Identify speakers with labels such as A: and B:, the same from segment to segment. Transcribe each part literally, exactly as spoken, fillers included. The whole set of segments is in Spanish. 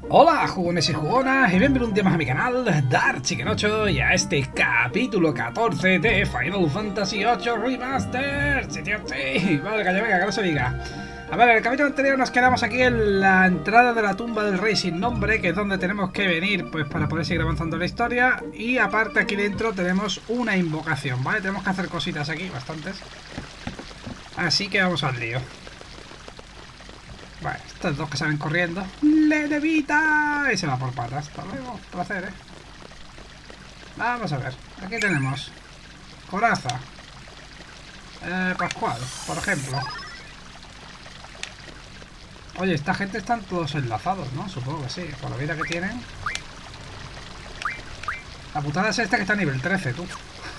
A: Hola jugones y jugonas y bienvenidos un día más a mi canal Dark Chicken ocho y a este capítulo catorce de Final Fantasy ocho Remastered. Sí, tío, sí. Vale, calla, venga, que no se diga. A ver, en el capítulo anterior nos quedamos aquí en la entrada de la tumba del rey sin nombre, que es donde tenemos que venir pues para poder seguir avanzando la historia. Y aparte aquí dentro tenemos una invocación, ¿vale? Tenemos que hacer cositas aquí, bastantes. Así que vamos al lío. Vale, estos dos que salen corriendo. ¡Le levita! Y se va por patas. Hasta luego, placer, eh. Vamos a ver. Aquí tenemos Coraza. Eh, Pascual, por ejemplo. Oye, esta gente están todos enlazados, ¿no? Supongo que sí, por la vida que tienen. La putada es esta que está a nivel trece, tú.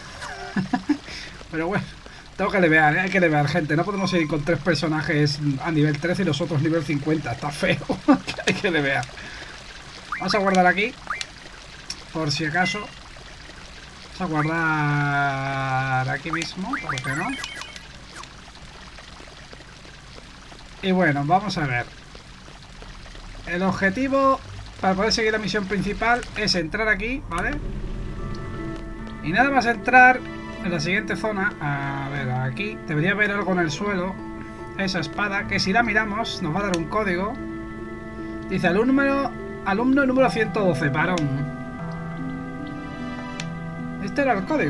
A: Pero bueno. Tengo que levear, ¿eh? Hay que levear, gente. No podemos ir con tres personajes a nivel trece y los otros nivel cincuenta. Está feo. Hay que levear. Vamos a guardar aquí. Por si acaso. Vamos a guardar aquí mismo. ¿Por qué no? Y bueno, vamos a ver. El objetivo para poder seguir la misión principal es entrar aquí, ¿vale? Y nada más entrar en la siguiente zona, a ver, aquí debería haber algo en el suelo. Esa espada, que si la miramos nos va a dar un código. Dice alumno, alumno número ciento doce, varón. Este era el código.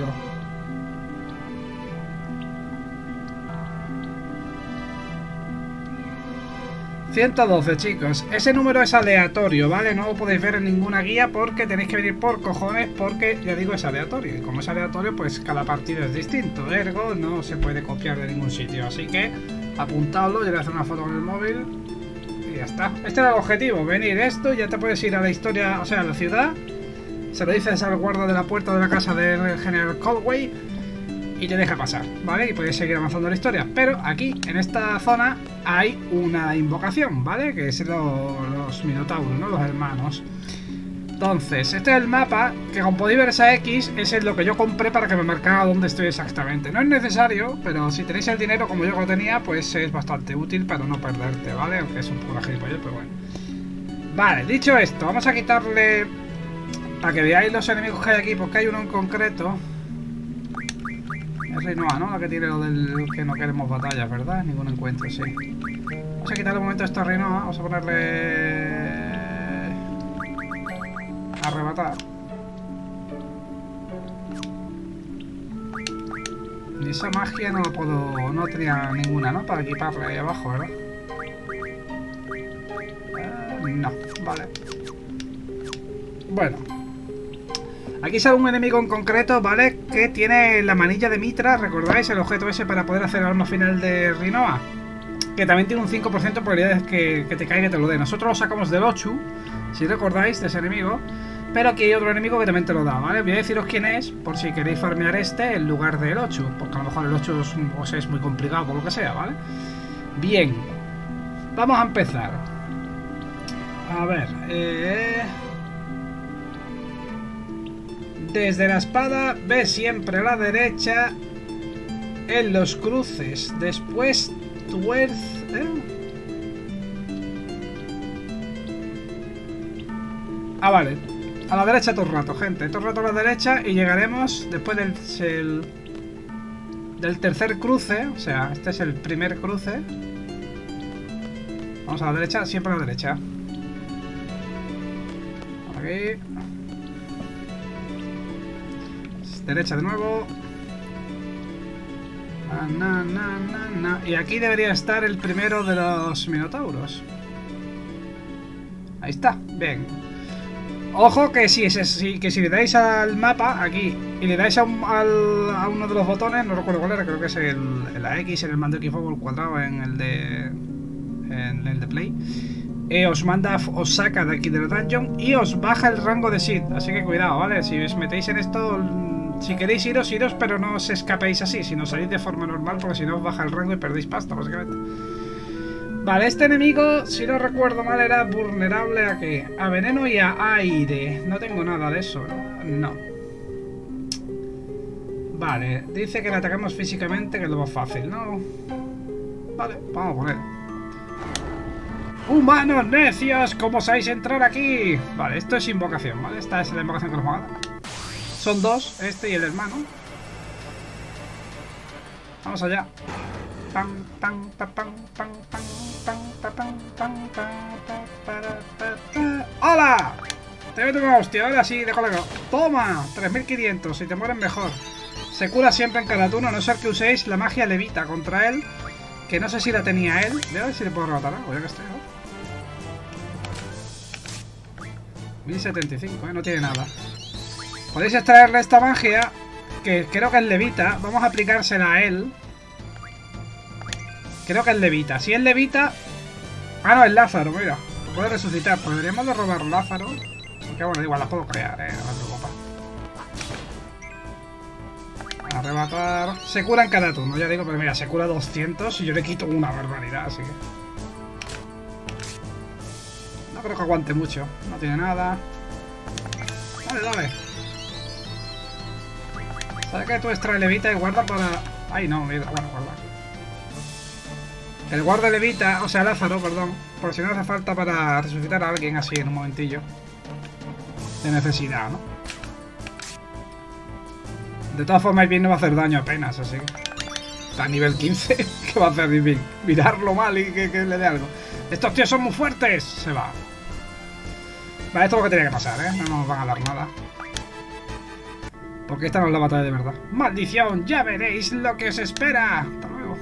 A: ciento doce, chicos. Ese número es aleatorio, ¿vale? No lo podéis ver en ninguna guía porque tenéis que venir por cojones, porque, ya digo, es aleatorio. Y como es aleatorio, pues cada partido es distinto. Ergo, no se puede copiar de ningún sitio. Así que, apuntadlo, yo le voy a hacer una foto con el móvil. Y ya está. Este era el objetivo, venir esto, ya te puedes ir a la historia, o sea, a la ciudad. Se lo dices al guarda de la puerta de la casa del general Coldway y te deja pasar, ¿vale? Y podéis seguir avanzando la historia. Pero aquí, en esta zona, hay una invocación, ¿vale? Que es lo, los minotauros, ¿no? Los hermanos. Entonces, este es el mapa, que como podéis ver esa X, es lo que yo compré para que me marcara dónde estoy exactamente. No es necesario, pero si tenéis el dinero como yo lo tenía, pues es bastante útil para no perderte, ¿vale? Aunque es un poco gilipollas, pero bueno. Vale, dicho esto, vamos a quitarle... Para que veáis los enemigos que hay aquí, porque hay uno en concreto... Es Rinoa, ¿no? La que tiene lo del que no queremos batallas, ¿verdad? Ningún encuentro, sí. Vamos a quitarle un momento esto a Rinoa. Vamos a ponerle... Arrebatar. Y esa magia no lo puedo... No tenía ninguna, ¿no? Para equiparle ahí abajo, ¿verdad? Eh, no, vale. Bueno. Aquí sale un enemigo en concreto, ¿vale? Que tiene la manilla de Mitra, ¿recordáis? El objeto ese para poder hacer el arma final de Rinoa. Que también tiene un cinco por ciento de probabilidades que, que te caiga y te lo dé. Nosotros lo sacamos del ocho, si recordáis, de ese enemigo. Pero aquí hay otro enemigo que también te lo da, ¿vale? Voy a deciros quién es, por si queréis farmear este en lugar del ocho. Porque a lo mejor el ocho es, o sea, es muy complicado, por lo que sea, ¿vale? Bien. Vamos a empezar. A ver, eh... Desde la espada ve siempre a la derecha en los cruces. Después tuerce... ¿eh? Ah, vale. A la derecha todo el rato, gente. Todo el rato a la derecha y llegaremos después del, el, del tercer cruce. O sea, este es el primer cruce. Vamos a la derecha, siempre a la derecha. Aquí. Derecha de nuevo. Na, na, na, na. Y aquí debería estar el primero de los minotauros. Ahí está, bien. Ojo que si, si, que si le dais al mapa aquí y le dais a, un, al, a uno de los botones, no recuerdo cuál era, creo que es el, el la X en el mando X o el cuadrado en el de en el de Play. Eh, os manda, os saca de aquí del dungeon y os baja el rango de Sid. Así que cuidado, ¿vale? Si os metéis en esto, si queréis iros, iros, pero no os escapéis así, sino salid de forma normal, porque si no os baja el rango y perdéis pasta, básicamente. Vale, este enemigo, si no recuerdo mal, era vulnerable a ¿qué? A veneno y a aire. No tengo nada de eso, ¿no? No. Vale, dice que le atacamos físicamente, que es lo más fácil, ¿no? Vale, vamos a poner. ¡Humanos necios! ¿Cómo sabéis entrar aquí? Vale, esto es invocación, ¿vale? Esta es la invocación que nos va a dar. Son dos, este y el hermano. Vamos allá. Pam, pam, pam, pam, pam, pam, pam, pam, pam, pam, pam, pam. ¡Hola! Te meto una hostia, ahora sí, de colega. ¡Toma! tres mil quinientos, si te mueren mejor. Se cura siempre en cada turno, a no ser que uséis la magia levita contra él. Que no sé si la tenía él. Voy a ver si le puedo rematar algo, ya que estoy, ¿no? mil setenta y cinco, ¿eh? No tiene nada. Podéis extraerle esta magia, que creo que es levita. Vamos a aplicársela a él. Creo que es levita. Si es levita... Ah, no, es Lázaro, mira. Lo puede resucitar. Pues deberíamos de robar Lázaro. Aunque bueno, igual la puedo crear, eh. No me preocupa. Arrebatar. Se cura en cada turno, ya digo, pero mira, se cura doscientos y yo le quito una barbaridad, así que... No creo que aguante mucho. No tiene nada. Dale, dale. ¿Sabes que tú extrae levita y guarda para...? Ay, no, mira, bueno, guarda. El guarda levita, o sea, Lázaro, perdón. Por si no hace falta para resucitar a alguien así en un momentillo. De necesidad, ¿no? De todas formas, el bien no va a hacer daño apenas, así que... Está a nivel quince. ¿Qué va a hacer bien? Mirarlo mal y que, que le dé algo. ¡Estos tíos son muy fuertes! Se va. Vale, esto es lo que tenía que pasar, ¿eh? No nos van a dar nada. Porque esta no es la batalla de verdad. ¡Maldición! ¡Ya veréis lo que os espera! ¡Hasta luego!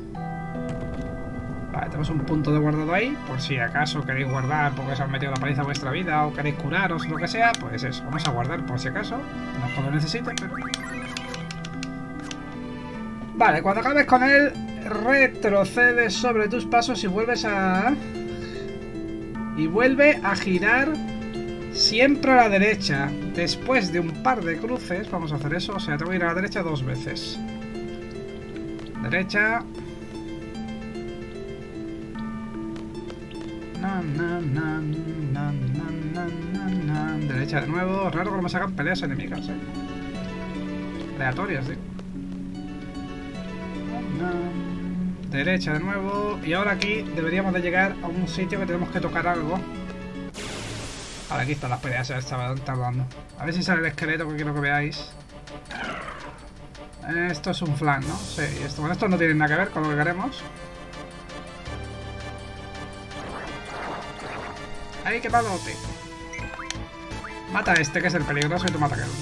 A: Vale, tenemos un punto de guardado ahí. Por si acaso queréis guardar porque os han metido la paliza a vuestra vida o queréis curaros o lo que sea, pues eso. Vamos a guardar por si acaso. No es que lo necesite, pero... Vale, cuando acabes con él, retrocedes sobre tus pasos y vuelves a... Y vuelve a girar siempre a la derecha. Después de un par de cruces, vamos a hacer eso. O sea, tengo que ir a la derecha dos veces. Derecha. Na, na, na, na, na, na, na. Derecha de nuevo. Raro que no me sacan peleas enemigas, eh. Aleatorias, digo. Derecha de nuevo. Y ahora aquí deberíamos de llegar a un sitio que tenemos que tocar algo. Vale, aquí están las peleas, ya estaban tardando. A ver si sale el esqueleto que quiero que veáis. Esto es un flan, ¿no? Sí, esto, bueno, esto no tiene nada que ver con lo que queremos. ¡Ay, qué palote! Mata a este, que es el peligroso, y tú mata a aquel.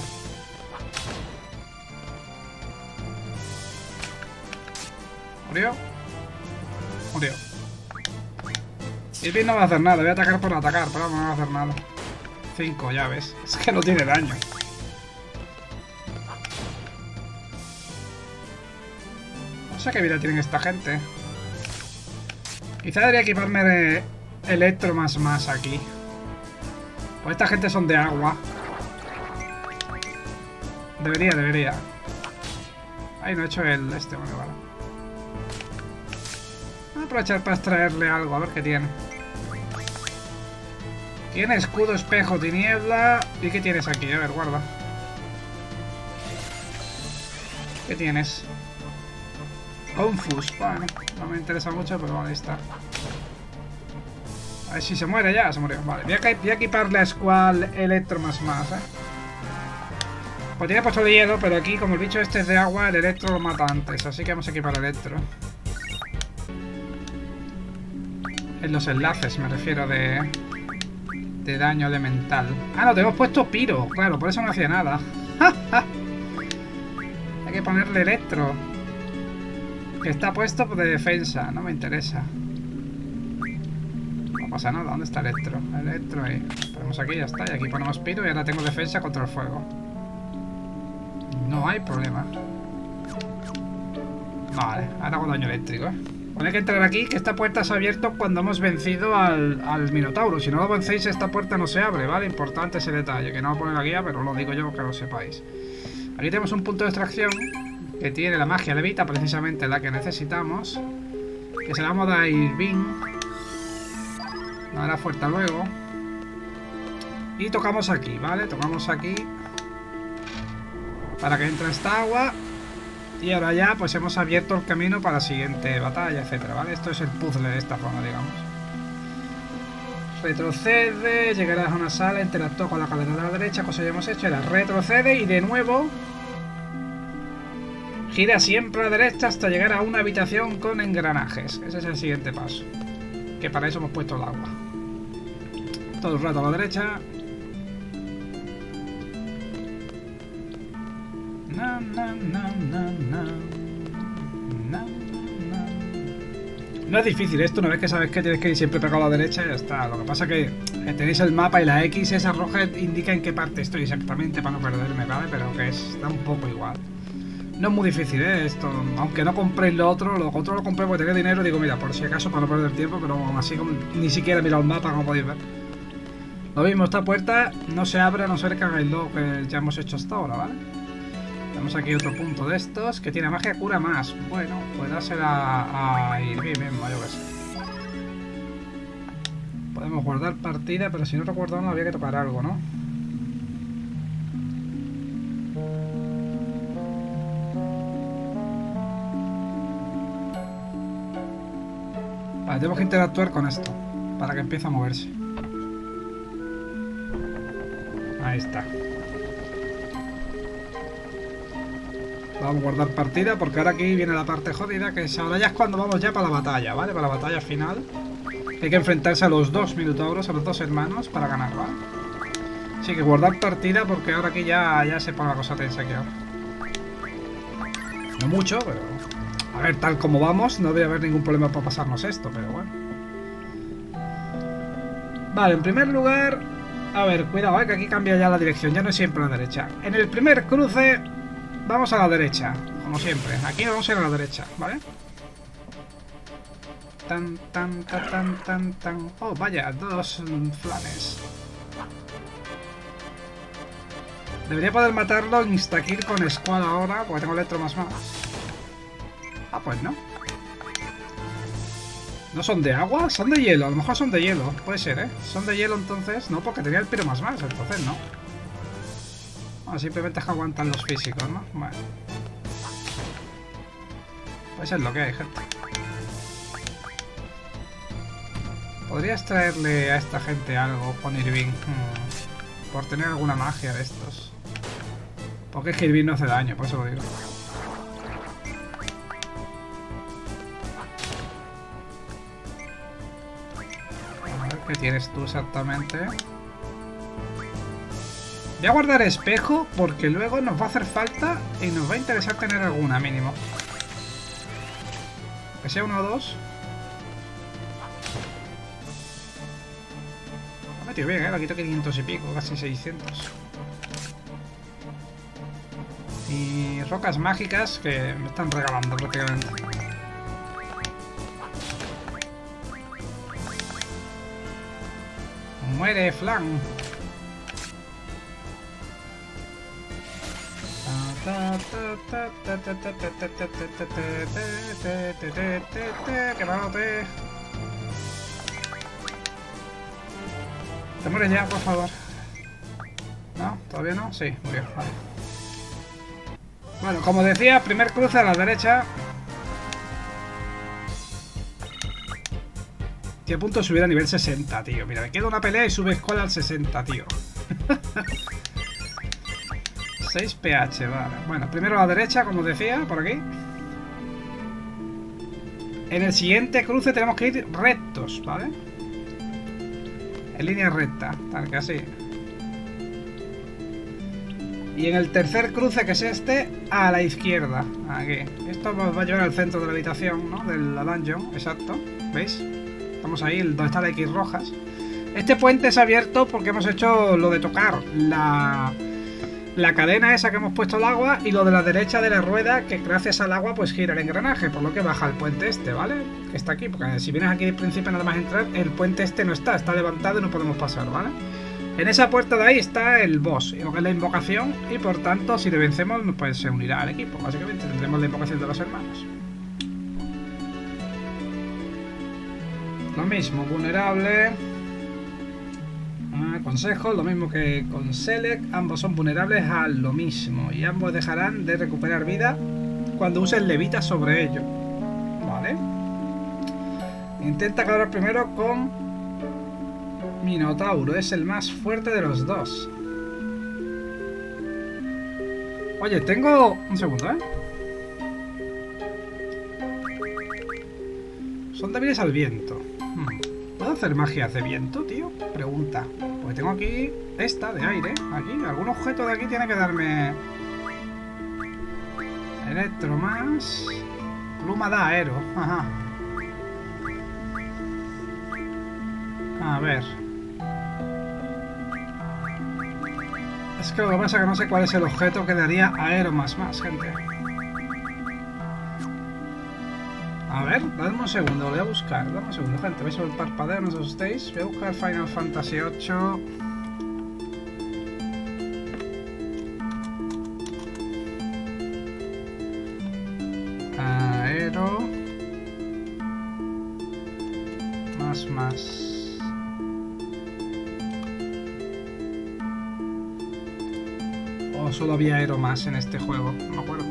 A: ¿Murió? Murió. Irving no va a hacer nada, voy a atacar por atacar, pero no va a hacer nada. cinco, ya ves. Es que no tiene daño. No sé qué vida tienen esta gente. Quizá debería equiparme de Electro más más aquí. Pues esta gente son de agua. Debería, debería. Ay, no he hecho el este, bueno, vale. Voy a aprovechar para extraerle algo, a ver qué tiene. Tiene escudo, espejo, tiniebla. ¿Y qué tienes aquí? A ver, guarda. ¿Qué tienes? Confus. Bueno, no me interesa mucho, pero vale, ahí está. A ver si se muere ya. Se murió. Vale, voy a, voy a equiparle a Squall Electro más más, ¿eh? Pues tiene puesto de hielo, pero aquí, como el bicho este es de agua, el Electro lo mata antes. Así que vamos a equipar Electro. En los enlaces, me refiero de... de daño elemental. Ah, no, tenemos puesto Piro. Claro, por eso no hacía nada. Hay que ponerle Electro. Que está puesto de defensa. No me interesa. No pasa nada. ¿Dónde está Electro? Electro ahí. Ponemos aquí, ya está. Y aquí ponemos Piro y ahora tengo defensa contra el fuego. No hay problema. Vale, ahora hago daño eléctrico, ¿eh? Hay que entrar aquí, que esta puerta se ha abierto cuando hemos vencido al, al Minotauro. Si no lo vencéis, esta puerta no se abre, ¿vale? Importante ese detalle, que no lo pone la guía, pero lo digo yo que lo sepáis. Aquí tenemos un punto de extracción que tiene la magia levita, precisamente la que necesitamos. Que se la vamos a dar a Irving. Nos dará fuerza luego. Y tocamos aquí, ¿vale? Tocamos aquí para que entre esta agua. Y ahora ya pues hemos abierto el camino para la siguiente batalla, etcétera, ¿vale? Esto es el puzzle de esta zona, digamos. Retrocede, llegarás a una sala, interactúa con la cadena de la derecha, cosa que hemos hecho, era retrocede y de nuevo gira siempre a la derecha hasta llegar a una habitación con engranajes. Ese es el siguiente paso, que para eso hemos puesto el agua. Todo el rato a la derecha. Na, na, na, na, na. Na, na. No es difícil esto, una vez que sabes que tienes que ir siempre pegado a la derecha, ya está. Lo que pasa que tenéis el mapa y la X, esa roja, indica en qué parte estoy exactamente para no perderme, ¿vale? Pero que está un poco igual. No es muy difícil, ¿eh? Esto, aunque no compréis lo otro, lo otro lo compré porque tenía dinero, digo, mira, por si acaso, para no perder tiempo, pero aún así como, ni siquiera he mirado el mapa, como podéis ver. Lo mismo, esta puerta no se abre a no ser que hagáis lo que ya hemos hecho hasta ahora, ¿vale? Tenemos aquí otro punto de estos que tiene magia cura más. Bueno, pues dársela a, a Irving mismo, yo que sé. Podemos guardar partida, pero si no recuerdo no había que tocar algo, ¿no? Vale, tenemos que interactuar con esto para que empiece a moverse. Ahí está. Vamos a guardar partida porque ahora aquí viene la parte jodida, que es ahora ya es cuando vamos ya para la batalla, ¿vale? Para la batalla final. Hay que enfrentarse a los dos minotauros, a los dos hermanos para ganar, ¿vale? Así que guardar partida porque ahora aquí ya, ya se pone la cosa tensa aquí ahora. No mucho, pero... A ver, tal como vamos, no debe haber ningún problema para pasarnos esto, pero bueno. Vale, en primer lugar... A ver, cuidado, ¿eh? Que aquí cambia ya la dirección, ya no es siempre a la derecha. En el primer cruce... Vamos a la derecha, como siempre. Aquí vamos a ir a la derecha, ¿vale? Tan, tan, tan, tan, tan, tan. Oh, vaya, dos flanes. Debería poder matarlo insta-kill con squad ahora, porque tengo electro más más. Ah, pues no. ¿No son de agua? Son de hielo, a lo mejor son de hielo. Puede ser, ¿eh? Son de hielo entonces. No, porque tenía el piro más más, entonces no. Bueno, simplemente es que aguantan los físicos, ¿no? Bueno. Pues es lo que hay, gente. ¿Podrías traerle a esta gente algo con Irving? Hmm. Por tener alguna magia de estos. Porque es que Irving no hace daño, por eso lo digo. A ver, ¿qué tienes tú exactamente? Voy a guardar espejo porque luego nos va a hacer falta y nos va a interesar tener alguna mínimo. Que sea uno o dos. Lo ha metido bien, ¿eh? Lo quito quinientos y pico, casi seiscientos. Y rocas mágicas que me están regalando prácticamente. Muere, Flan. ¡Que mate! ¿Te mueres ya, por favor? ¿No? ¿Todavía no? Sí, muy bien, vale. Bueno, como decía, primer cruce a la derecha. Estoy a punto de subir a nivel sesenta, tío. Mira, me queda una pelea y sube escuela al sesenta, tío. seis pH, vale. Bueno, primero a la derecha, como decía, por aquí. En el siguiente cruce tenemos que ir rectos, ¿vale? En línea recta, tal que así. Y en el tercer cruce, que es este, a la izquierda. Aquí. Esto nos va a llevar al centro de la habitación, ¿no? De la dungeon, exacto. ¿Veis? Estamos ahí, donde está la X rojas. Este puente es abierto porque hemos hecho lo de tocar la... la cadena esa que hemos puesto al agua y lo de la derecha de la rueda que gracias al agua pues gira el engranaje, por lo que baja el puente este, ¿vale? Que está aquí, porque si vienes aquí al principio nada más entrar, el puente este no está, está levantado y no podemos pasar, ¿vale? En esa puerta de ahí está el boss, lo que es la invocación, y por tanto si le vencemos pues se unirá al equipo, básicamente tendremos la invocación de los hermanos. Lo mismo, vulnerable... Consejo, lo mismo que con Select, ambos son vulnerables a lo mismo y ambos dejarán de recuperar vida cuando usen levita sobre ello. Vale. Intenta acabar primero con Minotauro es el más fuerte de los dos. Oye, tengo... Un segundo, ¿eh? Son débiles al viento. Hmm. ¿Puedo hacer magias de viento, tío? Pregunta. Porque tengo aquí esta de aire. Aquí, algún objeto de aquí tiene que darme... Electro más... Pluma da aero. Ajá. A ver. Es que lo que pasa es que no sé cuál es el objeto que daría aero más más, gente. A ver, dadme un segundo, lo voy a buscar. Dame un segundo, gente. Veis el parpadeo, no os asustéis. Voy a buscar Final Fantasy ocho. Aero. Más más. O solo había aero más en este juego, no me acuerdo.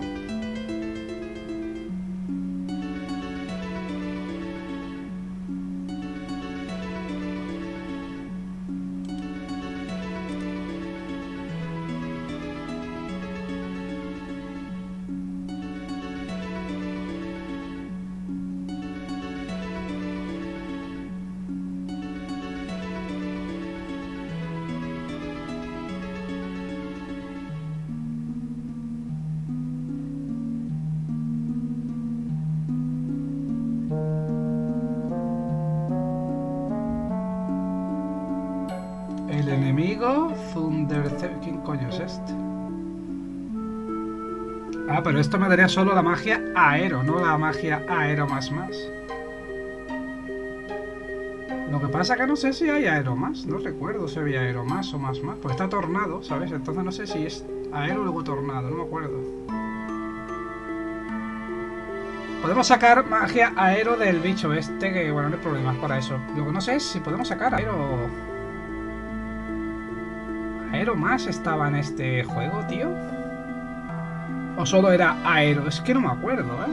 A: El enemigo, Thunder... ¿Quién coño es este? Ah, pero esto me daría solo la magia aero, no la magia aero más más. Lo que pasa que no sé si hay aero más. No recuerdo si había aero más o más más. Pues está tornado, ¿sabes? Entonces no sé si es aero o luego tornado, no me acuerdo. Podemos sacar magia aero del bicho este, que bueno, no hay problemas para eso. Lo que no sé es si podemos sacar aero... ¿Aero más estaba en este juego, tío? ¿O solo era aero? Es que no me acuerdo, ¿eh?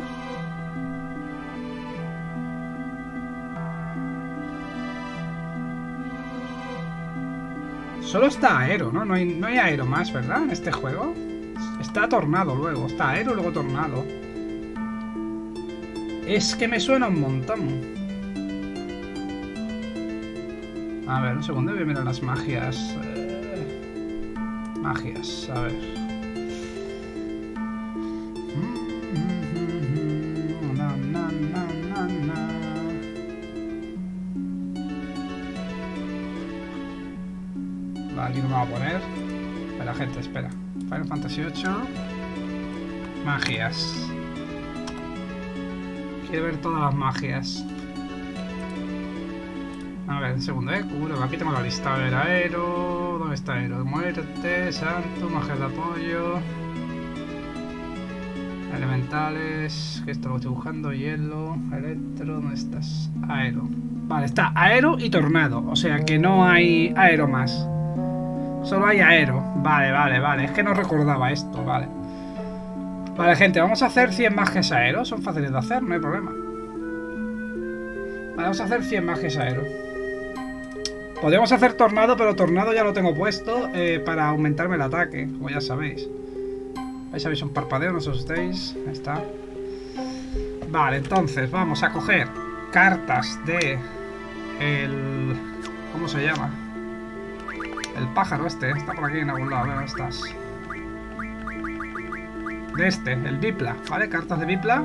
A: Solo está aero, ¿no? No hay, no hay aero más, ¿verdad? En este juego. Está tornado luego. Está aero y luego tornado. Es que me suena un montón. A ver, un segundo. Voy a mirar las magias. Eh... Magias, a ver. Na, na, na, na, na. Vale, aquí no me va a poner. Espera, gente, espera. Final Fantasy ocho. Magias. Quiero ver todas las magias. A ver, un segundo, eh. Curo, aquí tengo la lista. A ver, aero. ¿Dónde está aero? Muerte, santo, magia de apoyo. Elementales. Que esto lo estoy buscando. Hielo, electro. ¿Dónde estás? Aero. Vale, está aero y tornado. O sea que no hay aero más. Solo hay aero. Vale, vale, vale. Es que no recordaba esto, vale. Vale, gente, vamos a hacer cien magias aero. Son fáciles de hacer, no hay problema. Vale, vamos a hacer cien magias aero. Podríamos hacer tornado, pero tornado ya lo tengo puesto eh, para aumentarme el ataque, como ya sabéis. Ahí sabéis un parpadeo, no os asustéis. Ahí está. Vale, entonces vamos a coger cartas de el... ¿Cómo se llama? El pájaro este, está por aquí en algún lado, a ver dónde estás. De este, el Bipla, ¿vale? Cartas de Bipla.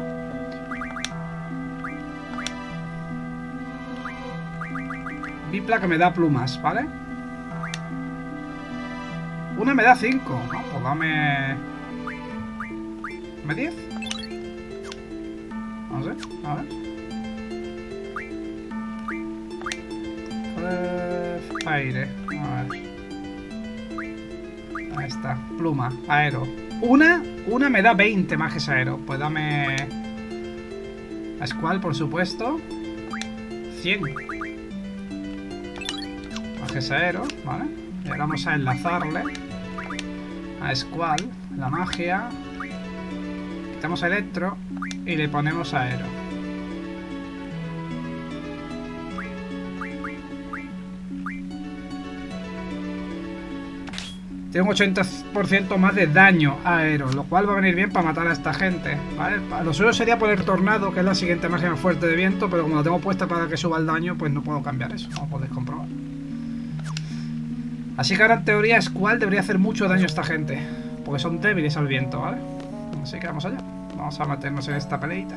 A: Bipla que me da plumas, ¿vale? Una me da cinco. No, pues dame... ¿Dame diez? No sé, a ver. Eh, aire, a ver. Ahí está, pluma, aero. Una, una me da veinte magias aero. Pues dame... A Squall, por supuesto. cien. Magias aero, ¿vale? Y ahora vamos a enlazarle a Squall, la magia. Quitamos electro y le ponemos aero. Tiene un ochenta por ciento más de daño aéreo, lo cual va a venir bien para matar a esta gente, ¿vale? Lo suyo sería poner tornado, que es la siguiente magia más fuerte de viento, pero como la tengo puesta para que suba el daño, pues no puedo cambiar eso, como podéis comprobar. Así que ahora en teoría Squall debería hacer mucho daño a esta gente, porque son débiles al viento, ¿vale? Así que vamos allá, vamos a meternos en esta peleita.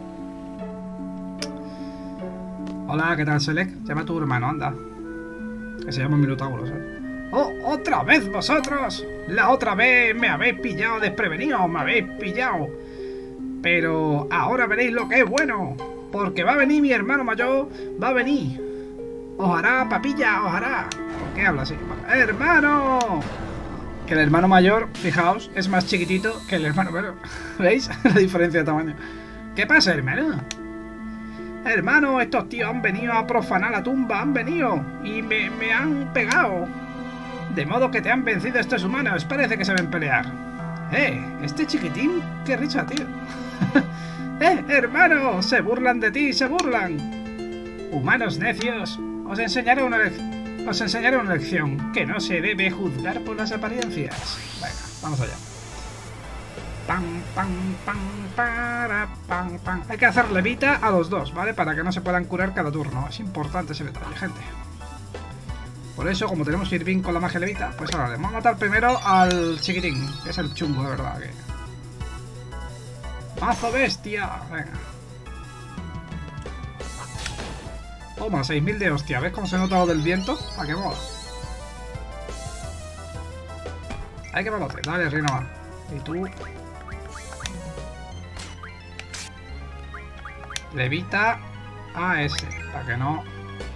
A: Hola, ¿qué tal, Selec? Llama a tu hermano, anda. Que se llama Minotauro, ¿sabes? ¡Oh, otra vez vosotros! La otra vez me habéis pillado desprevenido, me habéis pillado. Pero ahora veréis lo que es bueno. Porque va a venir mi hermano mayor, va a venir. Os hará, papilla, os hará. ¿Por qué habla así? ¡Hermano! Que el hermano mayor, fijaos, es más chiquitito que el hermano menor. ¿Veis la diferencia de tamaño? ¿Qué pasa, hermano? Hermano, estos tíos han venido a profanar la tumba, han venido y me, me han pegado. De modo que te han vencido estos humanos, parece que saben pelear. Eh, este chiquitín, qué risa, tío. Eh, hermano, se burlan de ti, se burlan. Humanos necios, os enseñaré una lección. Os enseñaré una lección, que no se debe juzgar por las apariencias. Venga, vamos allá. Pam, pam, pam, para, pam, pam. Hay que hacer levita a los dos, ¿vale? Para que no se puedan curar cada turno. Es importante ese detalle, gente. Por eso, como tenemos Irving con la magia levita, pues ahora le vamos a matar primero al chiquitín, que es el chungo, de verdad. Que... ¡Mazo bestia! Venga. Toma, seis mil de hostia. ¿Ves cómo se nota lo del viento? ¿A qué mola? Hay que malote. Dale, reino va. Y tú... Levita a ese, para que no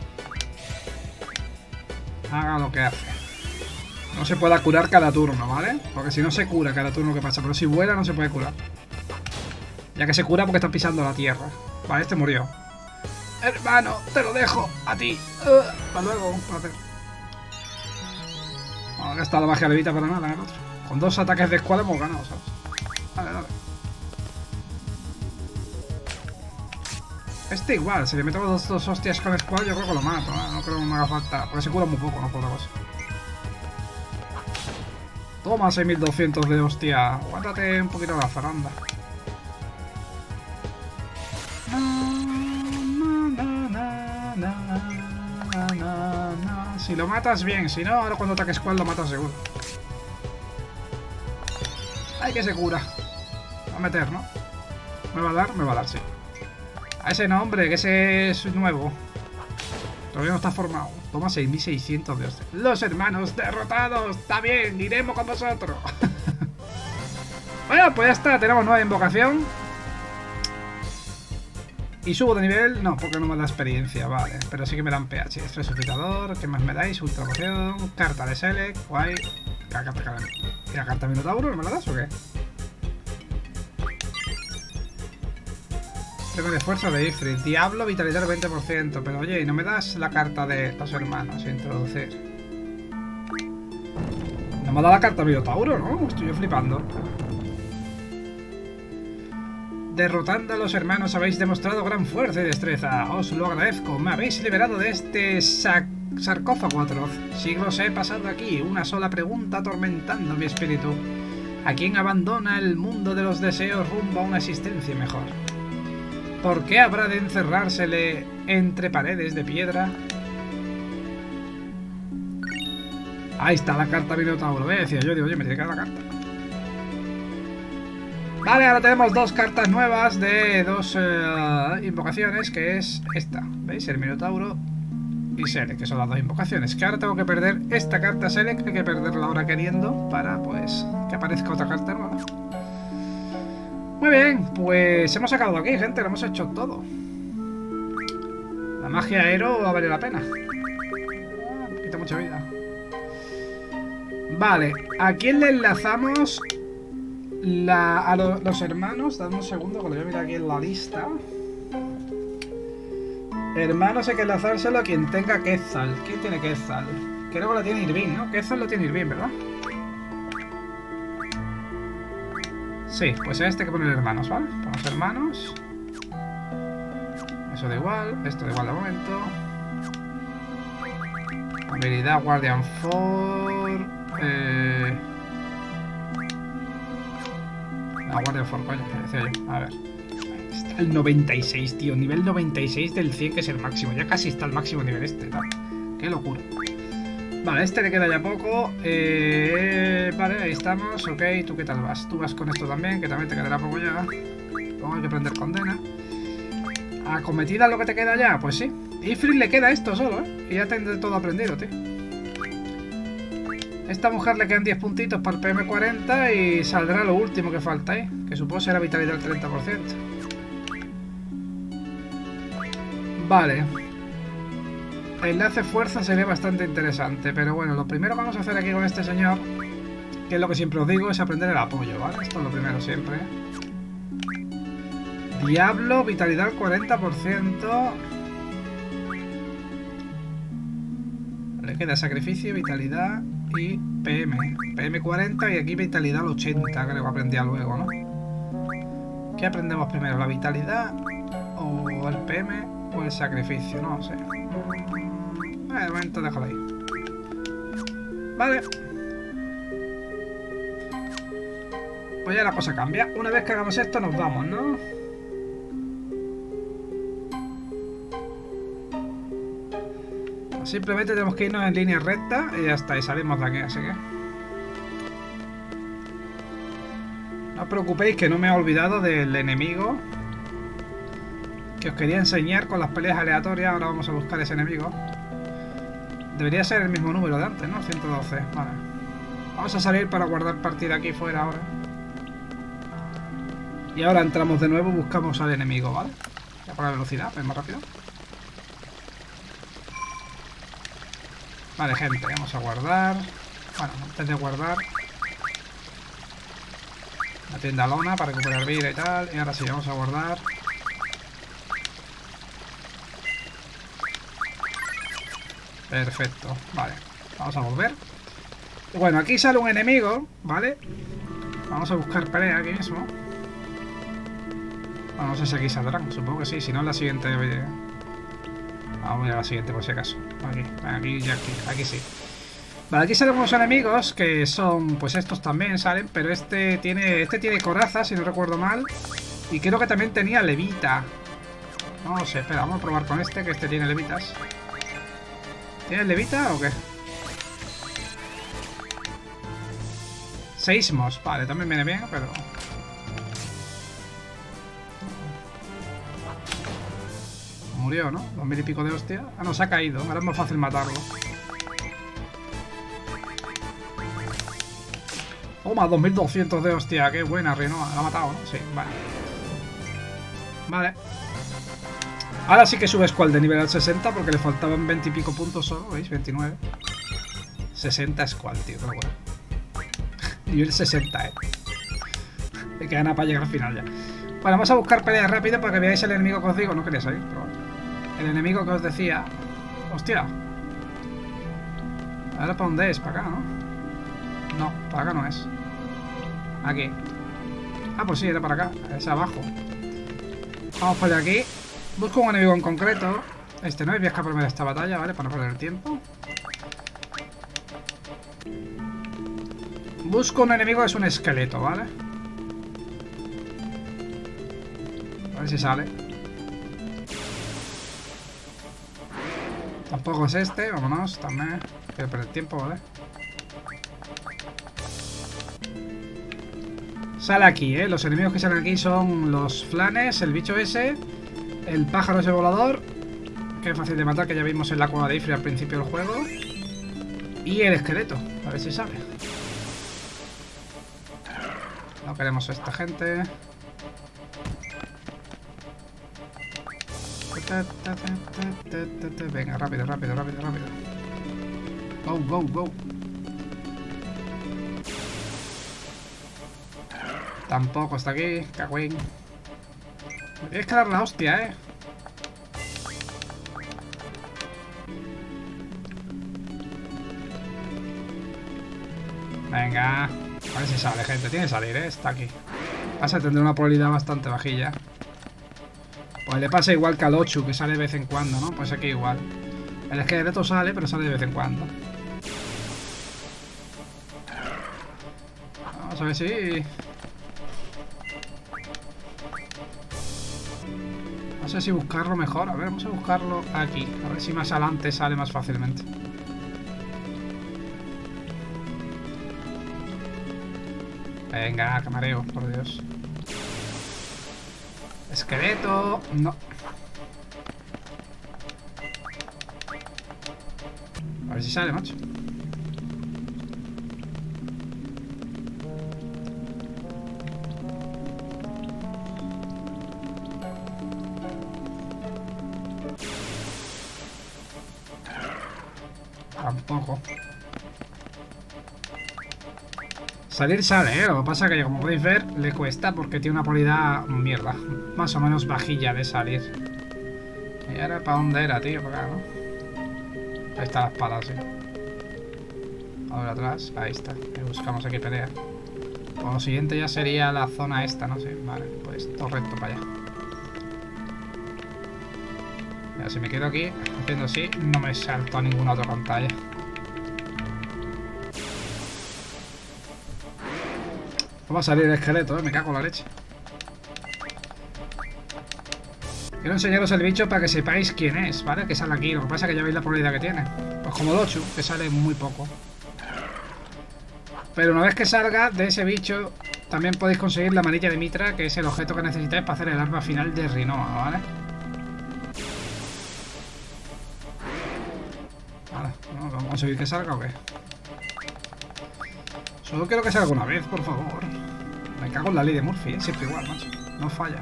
A: haga lo que hace. No se pueda curar cada turno, ¿vale? Porque si no se cura cada turno que pasa. Pero si vuela no se puede curar. Ya que se cura porque está pisando la tierra. Vale, este murió. Hermano, te lo dejo a ti. Uh, hasta luego, un placer. No ha gastado la magia levita para nada en el otro. Con dos ataques de escuadra hemos ganado, ¿sabes? Dale, dale. Este igual, si le metemos dos, dos hostias con escuadra yo creo que lo mato, ¿eh? No creo que me haga falta. Porque se cura muy poco, no por otra cosa. Toma, seis mil doscientos de hostia. Aguántate un poquito la zaranda. Si lo matas bien, si no, ahora cuando ataques squad lo matas seguro. Ay, que se cura. Va a meter, ¿no? ¿Me va a dar? Me va a dar, sí. A ese no, hombre, que ese es nuevo. Todavía no está formado. Toma seis mil seiscientos de hostia. Los hermanos derrotados. Está bien, iremos con vosotros. Bueno, pues ya está. Tenemos nueva invocación. Y subo de nivel. No, porque no me da experiencia, vale. Pero sí que me dan P H. Resucitador. ¿Qué más me dais? Ultra poción. Carta de Select. Guay. La carta de... ¿Y la carta de Minotauro? ¿No me la das o qué? Tema de fuerza de Ifrit. Diablo, vitalidad veinte por ciento. Pero oye, ¿y no me das la carta de los hermanos? Introducir. No me ha dado la carta de Minotauro, ¿no? Estoy yo flipando. Derrotando a los hermanos habéis demostrado gran fuerza y destreza. Os lo agradezco. Me habéis liberado de este sac sarcófago atroz. Siglos he pasado aquí. Una sola pregunta atormentando mi espíritu. ¿A quién abandona el mundo de los deseos rumbo a una existencia mejor? ¿Por qué habrá de encerrársele entre paredes de piedra? Ahí está la carta Minotauro. ¿Ves? Decía yo, digo, oye, me tiene que dar la carta. Vale, ahora tenemos dos cartas nuevas de dos uh, invocaciones, que es esta. ¿Veis? El Minotauro y Select, que son las dos invocaciones. Que ahora tengo que perder esta carta Select, hay que perderla ahora queriendo para, pues, que aparezca otra carta nueva. Muy bien, pues hemos acabado aquí, gente, lo hemos hecho todo. La magia aero va a valer la pena. Quita mucha vida. Vale, ¿a quién le enlazamos la, a lo, los hermanos? Dame un segundo que lo voy a mirar aquí en la lista. Hermanos hay que enlazárselo a quien tenga Quetzal. ¿Quién tiene Quetzal? Creo que lo tiene Irving, ¿no? Quetzal lo tiene Irving, ¿verdad? Sí, pues a este hay que poner hermanos, ¿vale? Ponemos hermanos. Eso da igual, esto da igual de momento. Habilidad Guardian cuatro. Eh... La Guardia for, coño, que decía yo. A ver. Está el noventa y seis, tío. Nivel noventa y seis del cien, que es el máximo. Ya casi está el máximo nivel este, tal. Qué locura. Vale, este le queda ya poco. Eh... Vale, ahí estamos. Ok, ¿tú qué tal vas? Tú vas con esto también, que también te quedará poco ya. Luego hay que prender condena. ¿Acometida lo que te queda ya? Pues sí. Ifrit le queda esto solo, ¿eh? Y ya tendré todo aprendido, tío. Esta mujer le quedan diez puntitos para el P M cuarenta y saldrá lo último que falta ahí, que supongo será vitalidad del treinta por ciento. Vale. Enlace fuerza sería bastante interesante, pero bueno, lo primero que vamos a hacer aquí con este señor, que es lo que siempre os digo, es aprender el apoyo, ¿vale? Esto es lo primero siempre, ¿eh? Diablo, vitalidad al cuarenta por ciento. Le queda sacrificio, vitalidad y P M. P M cuarenta y aquí vitalidad al ochenta, creo que aprendía luego, ¿no? ¿Qué aprendemos primero? ¿La vitalidad o el P M o el sacrificio? No sé. Vale, de momento déjalo ahí. Vale. Pues ya la cosa cambia. Una vez que hagamos esto nos vamos, ¿no? Simplemente tenemos que irnos en línea recta y ya está, y salimos de aquí, así que... No os preocupéis que no me he olvidado del enemigo que os quería enseñar con las peleas aleatorias. Ahora vamos a buscar ese enemigo. Debería ser el mismo número de antes, ¿no? ciento doce, vale. Vamos a salir para guardar partida aquí fuera ahora. Y ahora entramos de nuevo y buscamos al enemigo, ¿vale? Ya por la velocidad, es más rápido. Vale, gente, vamos a guardar. Bueno, antes de guardar, la tienda lona para recuperar vida y tal. Y ahora sí, vamos a guardar. Perfecto, vale. Vamos a volver. Y bueno, aquí sale un enemigo, ¿vale? Vamos a buscar pelea aquí mismo. Bueno, no sé si aquí saldrán, supongo que sí. Si no, en la siguiente... Vamos a ir a la siguiente por si acaso. Aquí, aquí y aquí, aquí sí. Vale, aquí salen unos enemigos que son, pues estos también salen, pero este tiene, este tiene coraza, si no recuerdo mal. Y creo que también tenía levita. No sé, espera, vamos a probar con este, que este tiene levitas. ¿Tiene levita o qué? Seismos, vale, también viene bien, pero... Murió, ¿no? Dos mil y pico de hostia. Ah, no, se ha caído. Ahora es más fácil matarlo. Toma, dos mil doscientos de hostia. Qué buena, Rinoa. La ha matado, ¿no? Sí, vale. Vale. Ahora sí que sube Squall de nivel al sesenta porque le faltaban veinte y pico puntos solo, ¿veis? veintinueve. sesenta Squall, tío. Qué locura. Nivel sesenta, eh. Me queda nada para llegar al final ya. Bueno, vamos a buscar peleas rápido para que veáis el enemigo que os digo. No quería salir, pero bueno. El enemigo que os decía... ¡Hostia! ¿Ahora para dónde es? ¿Para acá, no? No, para acá no es. Aquí. Ah, pues sí, era para acá. Es abajo. Vamos por aquí. Busco un enemigo en concreto. Este no, voy a escaparme de esta batalla, ¿vale? Para no perder el tiempo. Busco un enemigo que es un esqueleto, ¿vale? A ver si sale. Tampoco es este, vámonos, también. Quiero perder tiempo, ¿vale? Sale aquí, ¿eh? Los enemigos que salen aquí son los flanes, el bicho ese, el pájaro ese volador, que es fácil de matar, que ya vimos en la cueva de Ifrit al principio del juego, y el esqueleto, a ver si sale. No queremos a esta gente. Venga, rápido, rápido, rápido, rápido. Go, go, go. Tampoco está aquí, cagüín. Me tienes que dar la hostia, eh. Venga. A ver si sale, gente. Tiene que salir, eh. Está aquí. Vas a tener una probabilidad bastante vajilla. Pues le pasa igual que al ocho, que sale de vez en cuando, ¿no? Pues aquí igual. El esqueleto sale, pero sale de vez en cuando. Vamos a ver si... No sé si buscarlo mejor. A ver, vamos a buscarlo aquí. A ver si más adelante sale más fácilmente. Venga, que mareo, por Dios. Esqueleto. No. A ver si sale, macho. Tampoco. Salir sale, ¿eh? Lo que pasa es que, como podéis ver, le cuesta porque tiene una probabilidad mierda. Más o menos vajilla de salir. ¿Y ahora para dónde era, tío? Para acá, ¿no? Ahí está la espada, sí. Ahora atrás. Ahí está. Y buscamos aquí pelea. Pues lo siguiente ya sería la zona esta, no sé. Vale, pues todo recto para allá. Mira, si me quedo aquí haciendo así, no me salto a ninguna otra pantalla. No va a salir el esqueleto, ¿eh? Me cago en la leche. Quiero enseñaros el bicho para que sepáis quién es, ¿vale? Que sale aquí. Lo que pasa es que ya veis la probabilidad que tiene. Pues como el ocho, que sale muy poco. Pero una vez que salga de ese bicho, también podéis conseguir la manilla de Mitra, que es el objeto que necesitáis para hacer el arma final de Rinoa, ¿vale? Vale, ¿vamos a conseguir que salga o qué? Solo quiero que salga una vez, por favor. Me cago en la ley de Murphy, ¿eh? Siempre igual, macho. No falla.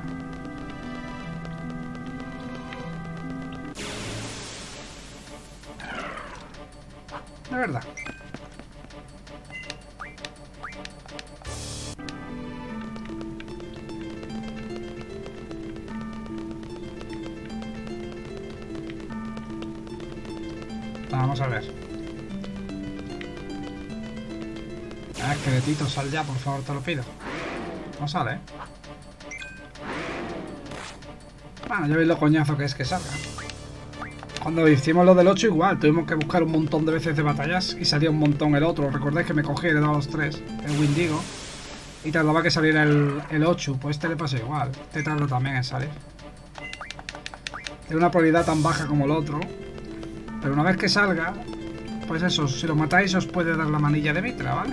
A: De verdad. Vamos a ver. Ah, esqueletito, sal ya, por favor, te lo pido. No sale, ¿eh? Bueno, ya veis lo coñazo que es que salga. Cuando hicimos lo del ocho igual, tuvimos que buscar un montón de veces de batallas y salía un montón el otro. Recordáis que me cogí y le daba los tres, el Windigo, y tardaba que saliera el, el ocho. Pues este le pasa igual, este tarda también en salir. Tiene una probabilidad tan baja como el otro, pero una vez que salga, pues eso, si lo matáis os puede dar la manilla de Mitra, ¿vale?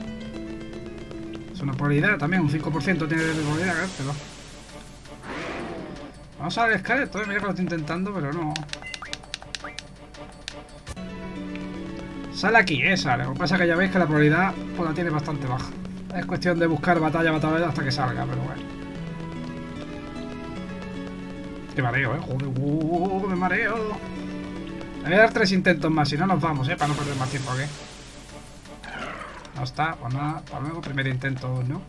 A: Es una probabilidad también, un cinco por ciento tiene de probabilidad, pero... Vamos a ver el esqueleto, ¿eh? Mira que lo estoy intentando, pero no... Sale aquí, eh, sale. Lo que pasa es que ya veis que la probabilidad pues la tiene bastante baja. Es cuestión de buscar batalla a batalla hasta que salga, pero bueno. Qué mareo, eh. Joder, uh, me mareo. Le voy a dar tres intentos más, si no nos vamos, eh, para no perder más tiempo aquí. No está, pues nada, para luego. Primer intento, no.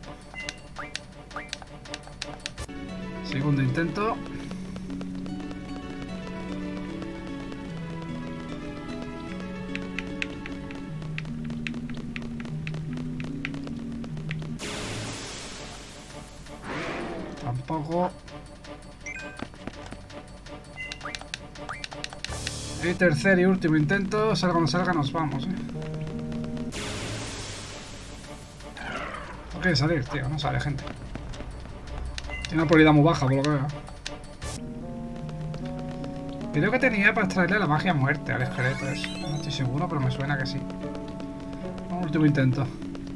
A: Segundo intento. Tampoco. Y tercer y último intento. Salga o no salga, nos vamos, eh. No quiere salir, tío. No sale, gente. Tiene una probabilidad muy baja, por lo que veo. Creo que tenía para extraerle la magia muerte al esqueleto. Eso. No estoy seguro, pero me suena que sí. Un último intento.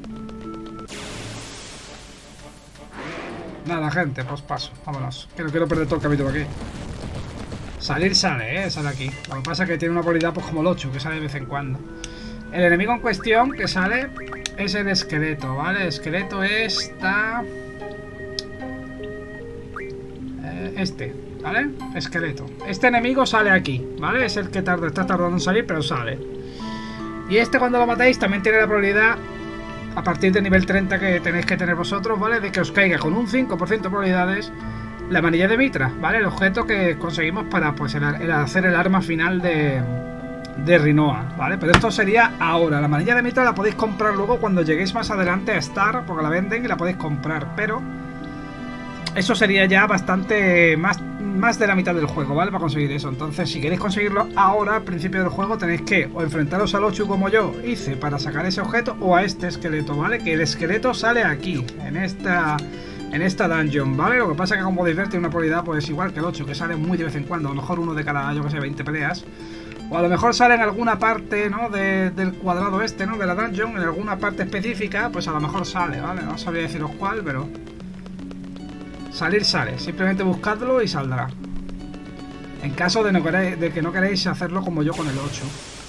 A: Nada, gente, pues paso. Vámonos. Que no quiero perder todo el capítulo aquí. Salir sale, ¿eh? Sale aquí. Lo que pasa es que tiene una probabilidad pues como el ocho, que sale de vez en cuando. El enemigo en cuestión que sale es el esqueleto, ¿vale? El esqueleto está... Eh, este, ¿vale? Esqueleto. Este enemigo sale aquí, ¿vale? Es el que tarda, está tardando en salir, pero sale. Y este cuando lo matáis también tiene la probabilidad... A partir de nivel treinta que tenéis que tener vosotros, ¿vale? De que os caiga con un cinco por ciento de probabilidades la manilla de Mitra, ¿vale? El objeto que conseguimos para pues el, el hacer el arma final de, de Rinoa, ¿vale? Pero esto sería ahora. La manilla de Mitra la podéis comprar luego cuando lleguéis más adelante a Star, porque la venden y la podéis comprar. Pero eso sería ya bastante más, más de la mitad del juego, ¿vale? Para conseguir eso. Entonces, si queréis conseguirlo ahora, al principio del juego, tenéis que o enfrentaros al ocho como yo hice para sacar ese objeto, o a este esqueleto, ¿vale? Que el esqueleto sale aquí, en esta... en esta dungeon, ¿vale? Lo que pasa es que, como podéis ver, tiene una probabilidad pues igual que el ocho, que sale muy de vez en cuando, a lo mejor uno de cada, yo que sé, veinte peleas. O a lo mejor sale en alguna parte, ¿no? De, del cuadrado este, ¿no? De la dungeon, en alguna parte específica, pues a lo mejor sale, ¿vale? No sabría deciros cuál, pero... salir sale, simplemente buscadlo y saldrá. En caso de, no queréis, de que no queréis hacerlo como yo con el ocho.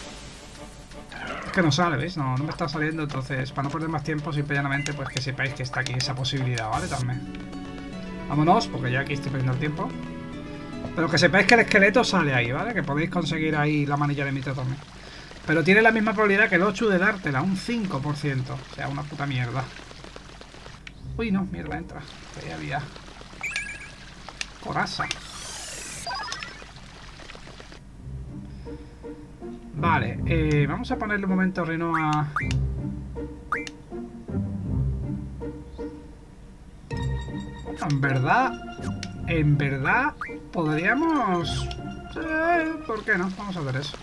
A: Es que no sale, ¿veis? No, no me está saliendo, entonces, para no perder más tiempo, simple y llanamente, pues que sepáis que está aquí esa posibilidad, ¿vale? También. Vámonos, porque ya aquí estoy perdiendo el tiempo. Pero que sepáis que el esqueleto sale ahí, ¿vale? Que podéis conseguir ahí la manilla de mito también. Pero tiene la misma probabilidad que el ocho de dártela, un cinco por ciento. O sea, una puta mierda. Uy, no, mierda, entra. Ahí había... coraza. Vale, eh, vamos a ponerle un momento Rinoa. En verdad, en verdad, podríamos... Eh, ¿por qué no? Vamos a hacer eso.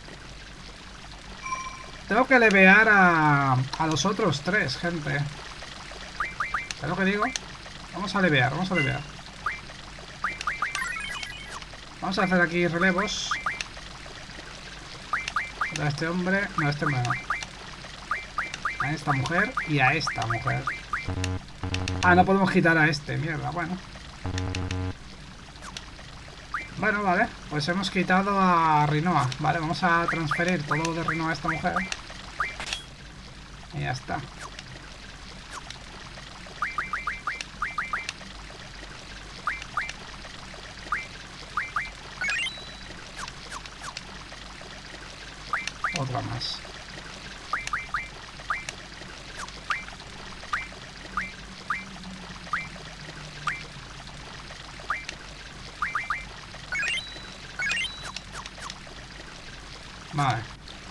A: Tengo que levear a, a los otros tres, gente. ¿Sabes lo que digo? Vamos a levear, vamos a levear. Vamos a hacer aquí relevos. A este hombre, no, a este hombre no. A esta mujer y a esta mujer. Ah, no podemos quitar a este, mierda, bueno. Bueno, vale, pues hemos quitado a Rinoa. Vale, vamos a transferir todo de Rinoa a esta mujer. Y ya está. Otra más. Vale.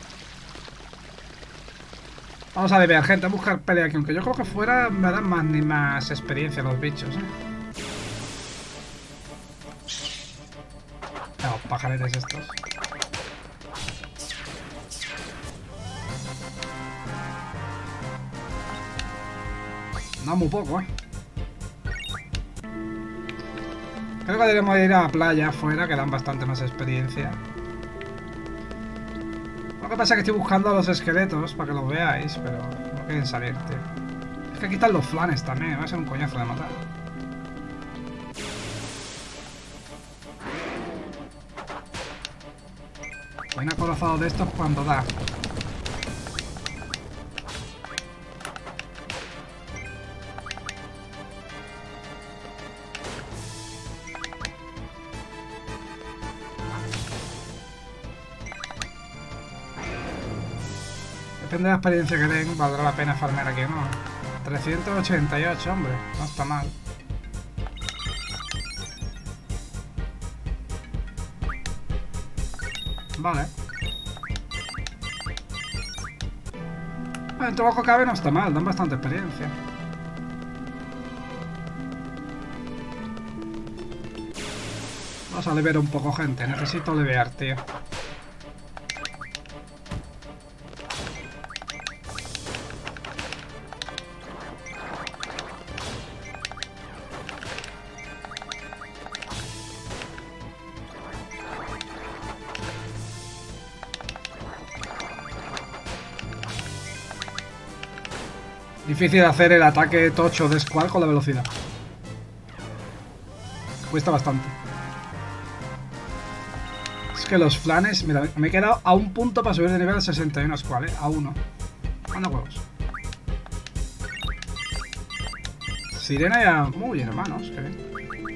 A: Vamos a ver, gente, a buscar pelea aquí. Aunque yo creo que fuera me dan más ni más experiencia los bichos, ¿eh? No, pajaretes estos. No, muy poco, ¿eh? Creo que deberíamos ir a la playa afuera, que dan bastante más experiencia. Lo que pasa es que estoy buscando a los esqueletos para que los veáis, pero no quieren salir, tío. Es que aquí están los flanes también, va a ser un coñazo de matar. Un acorazado de estos cuando da. Depende de la experiencia que den, valdrá la pena farmear aquí, ¿no? trescientos ochenta y ocho, hombre, no está mal. Vale. En todo lo que cabe no está mal, dan bastante experiencia. Vamos a levear un poco, gente. Necesito levear, tío. Difícil hacer el ataque tocho de Squall con la velocidad. Cuesta bastante. Es que los flanes... Mira, me he quedado a un punto para subir de nivel al sesenta y uno Squall, ¿eh? A uno. Anda huevos. Sirena ya... Muy hermanos, qué bien.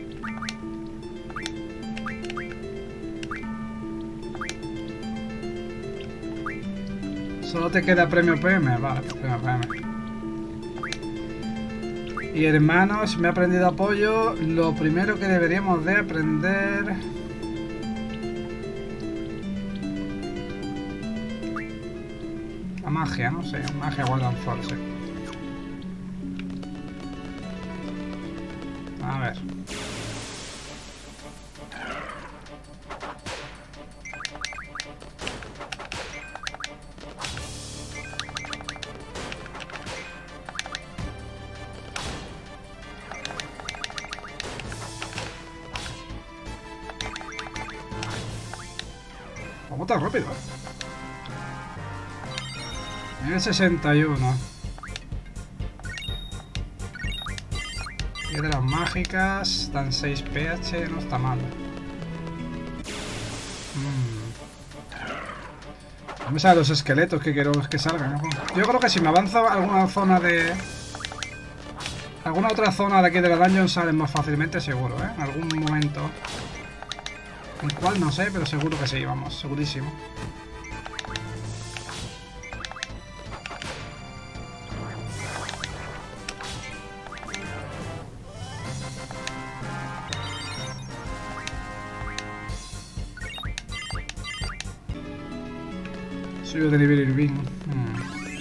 A: Solo te queda premio P M. Vale, premio P M. Y hermanos, me he aprendido apoyo. Lo primero que deberíamos de aprender... La magia, no sé. Magia Golden Force. A ver. ¿Cómo tan rápido? Nivel sesenta y uno. Piedras mágicas, dan seis P H, no está mal. Mm. Vamos a ver los esqueletos que quiero que salgan, ¿no? Yo creo que si me avanzo a alguna zona de... Alguna otra zona de aquí de la dungeon salen más fácilmente, seguro, ¿eh? En algún momento. ¿En cuál? No sé, pero seguro que sí, vamos, segurísimo. Suyo de nivel Irving. Hmm.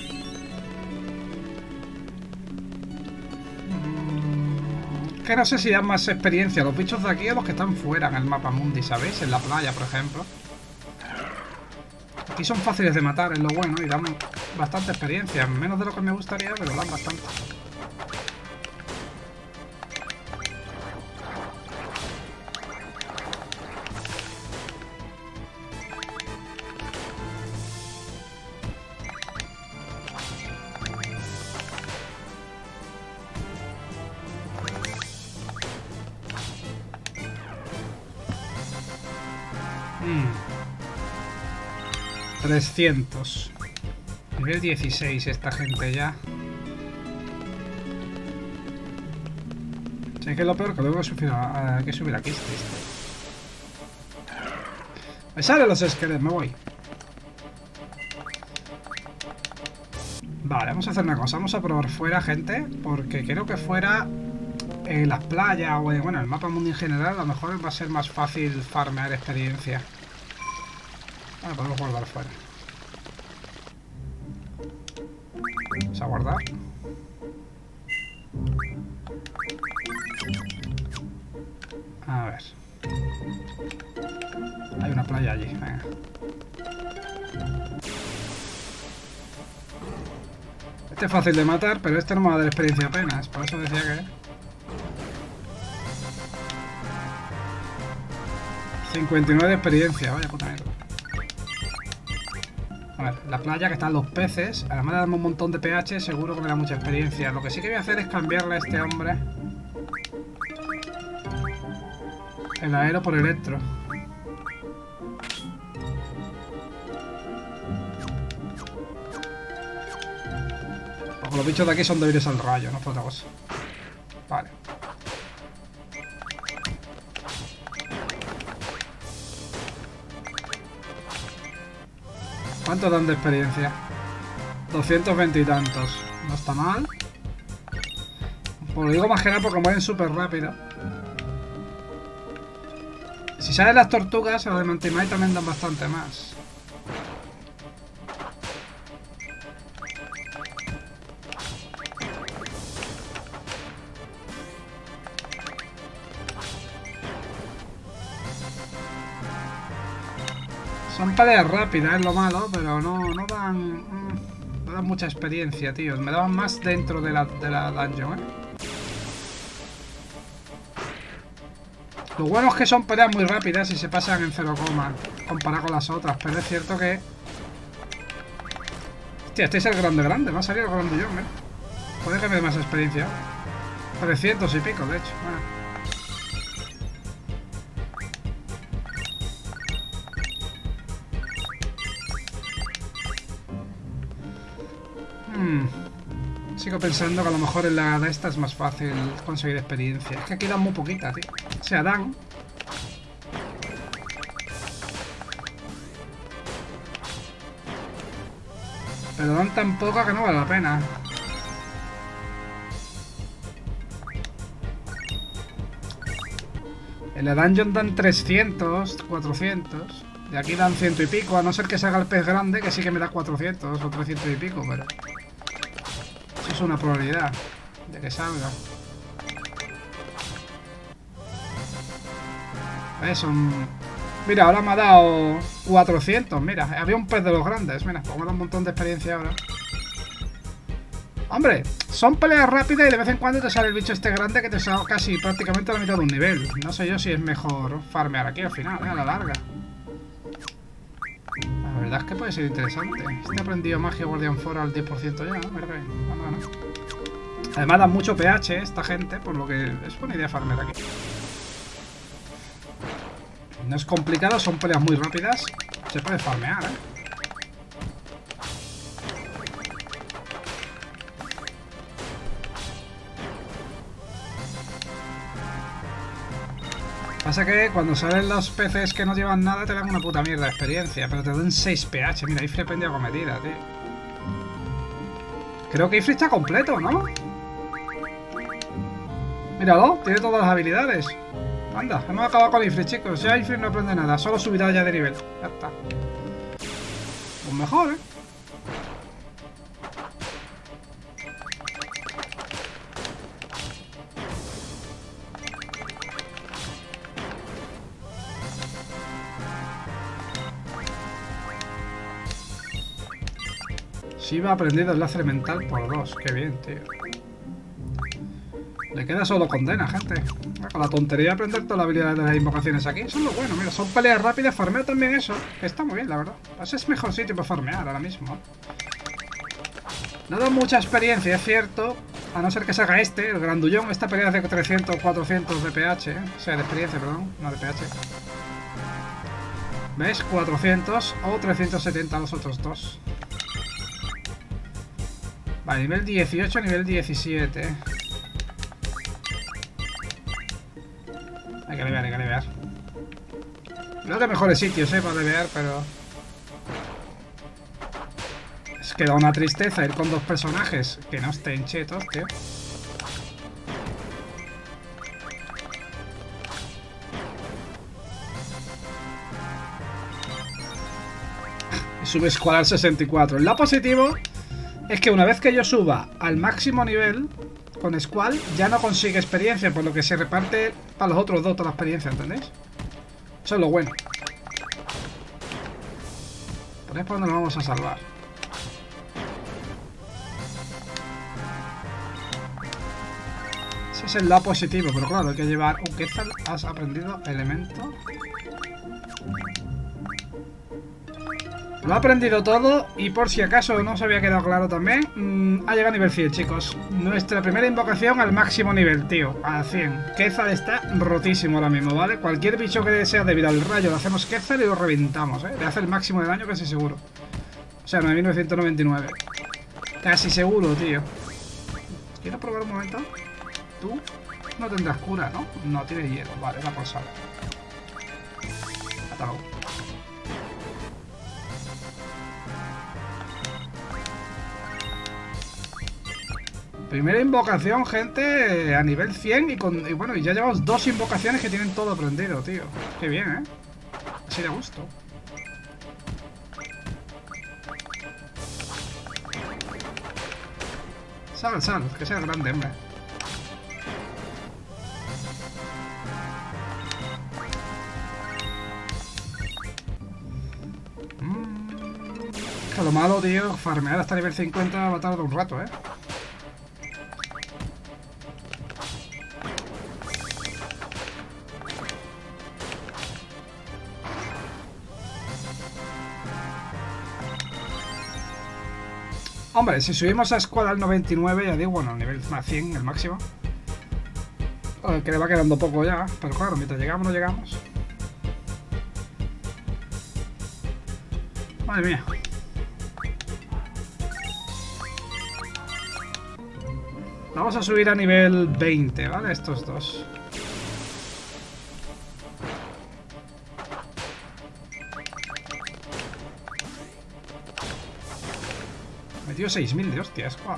A: Hmm. Que no sé si dan más experiencia los bichos de aquí o los que están fuera en el mapa mundi, ¿sabéis? En la playa, por ejemplo. Aquí son fáciles de matar, es lo bueno, y dan bastante experiencia. Menos de lo que me gustaría, pero dan bastante. trescientos. Nivel dieciséis esta gente ya. Sé que es lo peor que luego hay subir, uh, que subir aquí. Este, este. Me salen los esqueletos, me voy. Vale, vamos a hacer una cosa. Vamos a probar fuera, gente. Porque quiero que fuera en las playas o en, bueno, el mapa mundo en general. A lo mejor va a ser más fácil farmear experiencia. Bueno, podemos guardar fuera. Vamos a guardar. A ver. Hay una playa allí, venga. Este es fácil de matar, pero este no me va a dar experiencia apenas. Por eso decía que... cincuenta y nueve de experiencia, vaya puta mierda. A ver, la playa que están los peces, además de darme un montón de P H, seguro que me da mucha experiencia. Lo que sí que voy a hacer es cambiarle a este hombre el aero por electro. Porque los bichos de aquí son débiles al rayo, no es otra cosa. Vale. ¿Cuánto dan de experiencia? doscientos veinte y tantos. No está mal. Pues lo digo más que nada porque mueren súper rápido. Si salen las tortugas, a los de Mantimai también dan bastante más. Son peleas rápidas, es lo malo, pero no, no dan... No dan mucha experiencia, tío. Me daban más dentro de la, de la dungeon, ¿eh? Lo bueno es que son peleas muy rápidas y se pasan en cero coma comparado con las otras, pero es cierto que... Hostia, este es el grande grande, va a salir el grande yo, ¿eh? Puede que me dé más experiencia. trescientos y pico, de hecho. Bueno. Sigo pensando que a lo mejor en la de esta es más fácil conseguir experiencia. Es que aquí dan muy poquita, tío. O sea, dan. Pero dan tan poca que no vale la pena. En la dungeon dan trescientos, cuatrocientos. Y aquí dan ciento y pico, a no ser que se haga el pez grande, que sí que me da cuatrocientos o trescientos y pico, pero... Eso es una probabilidad de que salga. ¿Ves? Son... Mira, ahora me ha dado cuatrocientos. Mira, había un pez de los grandes. Mira, pues me da un montón de experiencia ahora. Hombre, son peleas rápidas y de vez en cuando te sale el bicho este grande que te sale casi prácticamente a la mitad de un nivel. No sé yo si es mejor farmear aquí al final, ¿eh? A la larga. La verdad es que puede ser interesante. Este ha aprendido magia Guardian Fora al diez por ciento ya, ¿no? Mira que bien. Bueno, bueno. Además da mucho P H esta gente, por lo que es buena idea farmear aquí. No es complicado, son peleas muy rápidas. Se puede farmear, ¿eh? Pasa que cuando salen los peces que no llevan nada te dan una puta mierda de experiencia, pero te dan seis P H. Mira, Ifrit pendió cometida, tío. Creo que Ifrit está completo, ¿no? Míralo, tiene todas las habilidades. Anda, hemos acabado con Ifrit, chicos. Ya Ifrit no aprende nada, solo subirá ya de nivel. Ya está. Pues mejor, ¿eh? Shiva ha aprendido el láser mental por dos. Qué bien, tío. Le queda solo condena, gente. Con la tontería de aprender todas las habilidades de las invocaciones aquí. Eso es lo bueno, mira, son peleas rápidas. Farmeo también eso. Está muy bien, la verdad. Ese es mejor sitio para farmear ahora mismo. No da mucha experiencia, es cierto. A no ser que se haga este, el grandullón. Esta pelea es de trescientos, cuatrocientos de P H, ¿eh? O sea, de experiencia, perdón. No de P H. ¿Ves? cuatrocientos o trescientos setenta los otros dos. Vale, nivel dieciocho, nivel diecisiete. Hay que levear, hay que levear. No de mejores sitios, eh, para levear, pero... Es que da una tristeza ir con dos personajes que no estén chetos, tío. Y sube Squall al sesenta y cuatro. El lado positivo es que una vez que yo suba al máximo nivel con Squall, ya no consigue experiencia, por lo que se reparte para los otros dos toda la experiencia, ¿entendéis? Eso es lo bueno. Por ahí es por donde nos vamos a salvar. Ese es el lado positivo, pero claro, hay que llevar un Quetzal. Has aprendido elemento. Lo ha aprendido todo y por si acaso no se había quedado claro también, mmm, ha llegado a nivel cien, chicos. Nuestra primera invocación al máximo nivel, tío, a cien. Quetzal está rotísimo ahora mismo, ¿vale? Cualquier bicho que sea debido al rayo le hacemos Quetzal y lo reventamos, ¿eh? Le hace el máximo de daño casi seguro. O sea, nueve mil novecientos noventa y nueve. Casi seguro, tío. ¿Quieres probar un momento? Tú no tendrás cura, ¿no? No, tienes hielo, vale, la posada. Atado. Primera invocación, gente, a nivel cien y, con, y bueno, y ya llevamos dos invocaciones que tienen todo aprendido, tío. Qué bien, ¿eh? Así de gusto. Sal, sal, que sea grande, hombre. Mm, que lo malo, tío, farmear hasta nivel cincuenta va a tardar un rato, ¿eh? Hombre, si subimos a Squall al noventa y nueve, ya digo, bueno, nivel más cien, el máximo. Que le va quedando poco ya, pero claro, mientras llegamos no llegamos. Madre mía. Vamos a subir a nivel veinte, ¿vale? Estos dos. Metió seis mil de hostias, joder.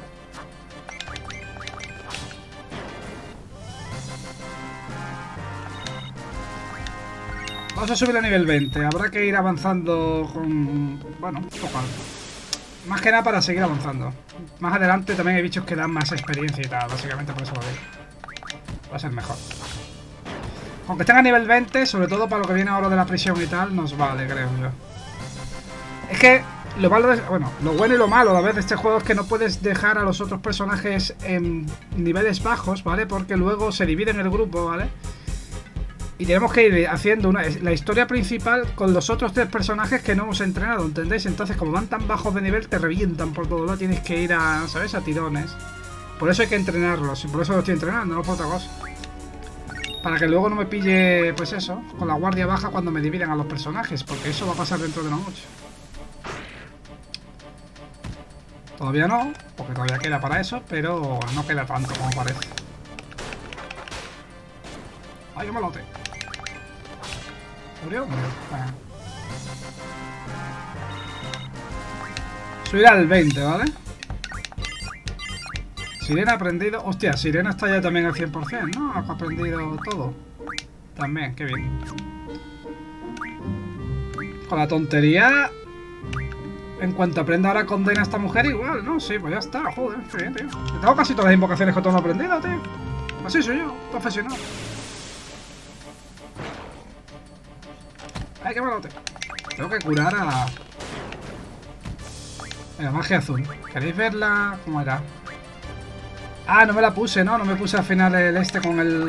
A: Vamos a subir a nivel veinte. Habrá que ir avanzando con... Bueno, un poco alto. Más que nada para seguir avanzando. Más adelante también hay bichos que dan más experiencia y tal. Básicamente por eso va a ir. Va a ser mejor. Aunque estén a nivel veinte, sobre todo para lo que viene ahora de la prisión y tal, nos vale, creo yo. Es que lo malo de, bueno, lo bueno y lo malo a la vez de este juego es que no puedes dejar a los otros personajes en niveles bajos, ¿vale? Porque luego se dividen el grupo, ¿vale? Y tenemos que ir haciendo una, la historia principal con los otros tres personajes que no hemos entrenado, ¿entendéis? Entonces, como van tan bajos de nivel, te revientan por todo lado, tienes que ir a, ¿sabes? A tirones. Por eso hay que entrenarlos, y por eso los estoy entrenando, no por otra cosa. Para que luego no me pille, pues eso, con la guardia baja cuando me dividen a los personajes, porque eso va a pasar dentro de no mucho. Todavía no, porque todavía queda para eso, pero no queda tanto como parece. ¡Ay, un malote! ¿Murió? Murió. Bueno. Subir al veinte, ¿vale? Sirena ha aprendido... Hostia, Sirena está ya también al cien por cien, ¿no? Ha aprendido todo. También, qué bien. Con la tontería... En cuanto aprenda ahora condena a esta mujer, igual, ¿no? Sí, pues ya está, joder, qué bien, tío. Tengo casi todas las invocaciones que todo no he aprendido, tío. Así soy yo, profesional. Ay, qué malote. Tengo que curar a... Venga, magia azul. ¿Queréis verla? ¿Cómo era? Ah, no me la puse, ¿no? No me puse al final el este con el...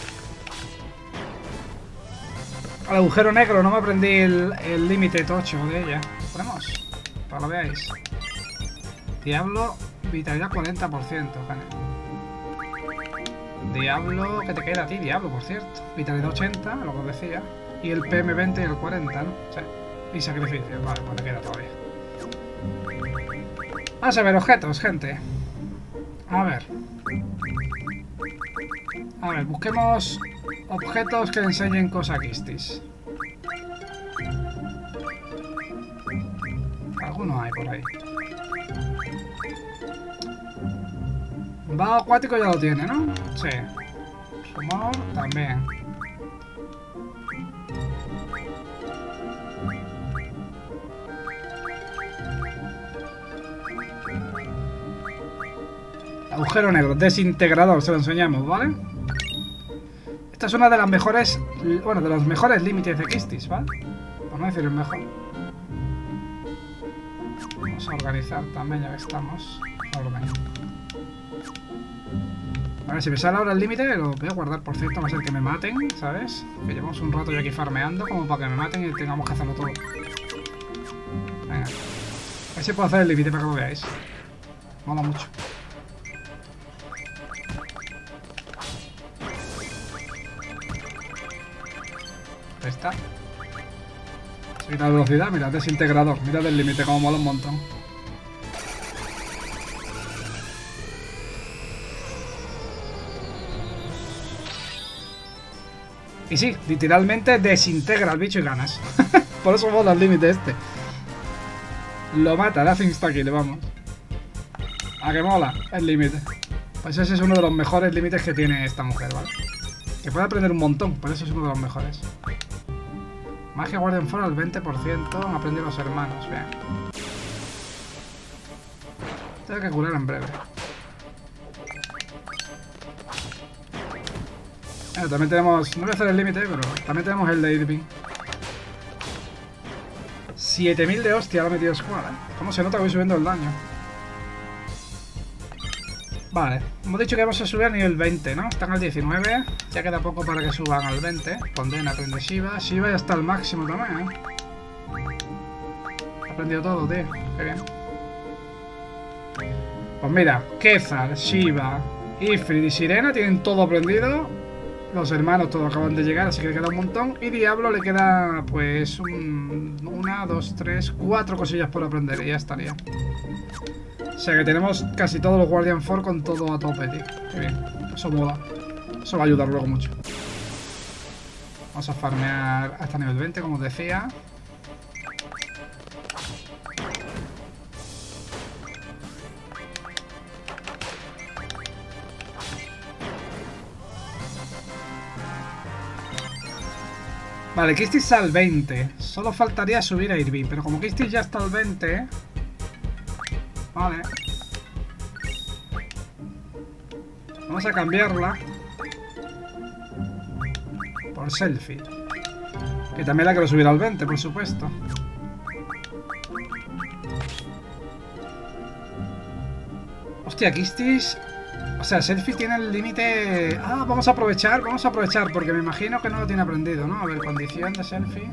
A: Al agujero negro, no me aprendí el límite tocho de ella. ¿Ponemos? Para que lo veáis. Diablo, vitalidad cuarenta por ciento. Vale. Diablo, ¿qué te queda a ti? Diablo, por cierto. Vitalidad ochenta, lo que os decía. Y el P M veinte y el cuarenta, ¿no? Sí. Y sacrificio, vale, pues te queda todavía. Vamos a ver objetos, gente. A ver. A ver, busquemos objetos que enseñen cosas quistis. Alguno hay por ahí. Vago acuático ya lo tiene, ¿no? Sí. Rumor también. Agujero negro, desintegrador, se lo enseñamos, ¿vale? Esta es una de las mejores, bueno, de los mejores límites de Quistis, ¿vale? Por no decir el mejor. Vamos a organizar también, ya que estamos. Orden. A ver, si me sale ahora el límite, lo voy a guardar, por cierto, va a ser que me maten, ¿sabes? Que llevamos un rato yo aquí farmeando, como para que me maten y tengamos que hacerlo todo. Venga. A ver si puedo hacer el límite para que lo veáis. Mola mucho. Ahí está. Subir la velocidad, mira, desintegrador. Mira el límite, como mola un montón. Y sí, literalmente desintegra al bicho y ganas. Por eso mola el límite este. Lo mata, le hace insta-kill, vamos. A que mola el límite. Pues ese es uno de los mejores límites que tiene esta mujer, ¿vale? Que puede aprender un montón, por eso es uno de los mejores. Magia Guardian Fora al veinte por ciento. Han aprendido los hermanos, bien. Tengo que curar en breve. Bueno, también tenemos... No voy a hacer el límite, pero también tenemos el de Irving. siete mil de hostia lo ha metido Squad, ¿eh? ¿Cómo se nota que voy subiendo el daño? Vale, hemos dicho que vamos a subir a nivel veinte, ¿no? Están al diecinueve. Ya queda poco para que suban al veinte. Condena, aprende Shiva. Shiva ya está al máximo también, ¿eh? Ha aprendido todo, tío. Qué bien. Pues mira, Kezar, Shiva, Ifrit y Sirena tienen todo aprendido. Los hermanos todos acaban de llegar, así que le queda un montón. Y Diablo le queda, pues, un, una, dos, tres, cuatro cosillas por aprender y ya estaría. O sea que tenemos casi todos los Guardian Force con todo a tope, tío. Qué bien. Eso mola. Eso va a ayudar luego mucho. Vamos a farmear hasta nivel veinte, como os decía. Vale, Quistis está al veinte. Solo faltaría subir a Irving, pero como Quistis ya está al veinte... Vale. Vamos a cambiarla por por Selfie. Que también la quiero subir al veinte, por supuesto. Hostia, Kistis... O sea, Selfie tiene el límite... Ah, vamos a aprovechar, vamos a aprovechar, porque me imagino que no lo tiene aprendido, ¿no? A ver, condición de Selfie.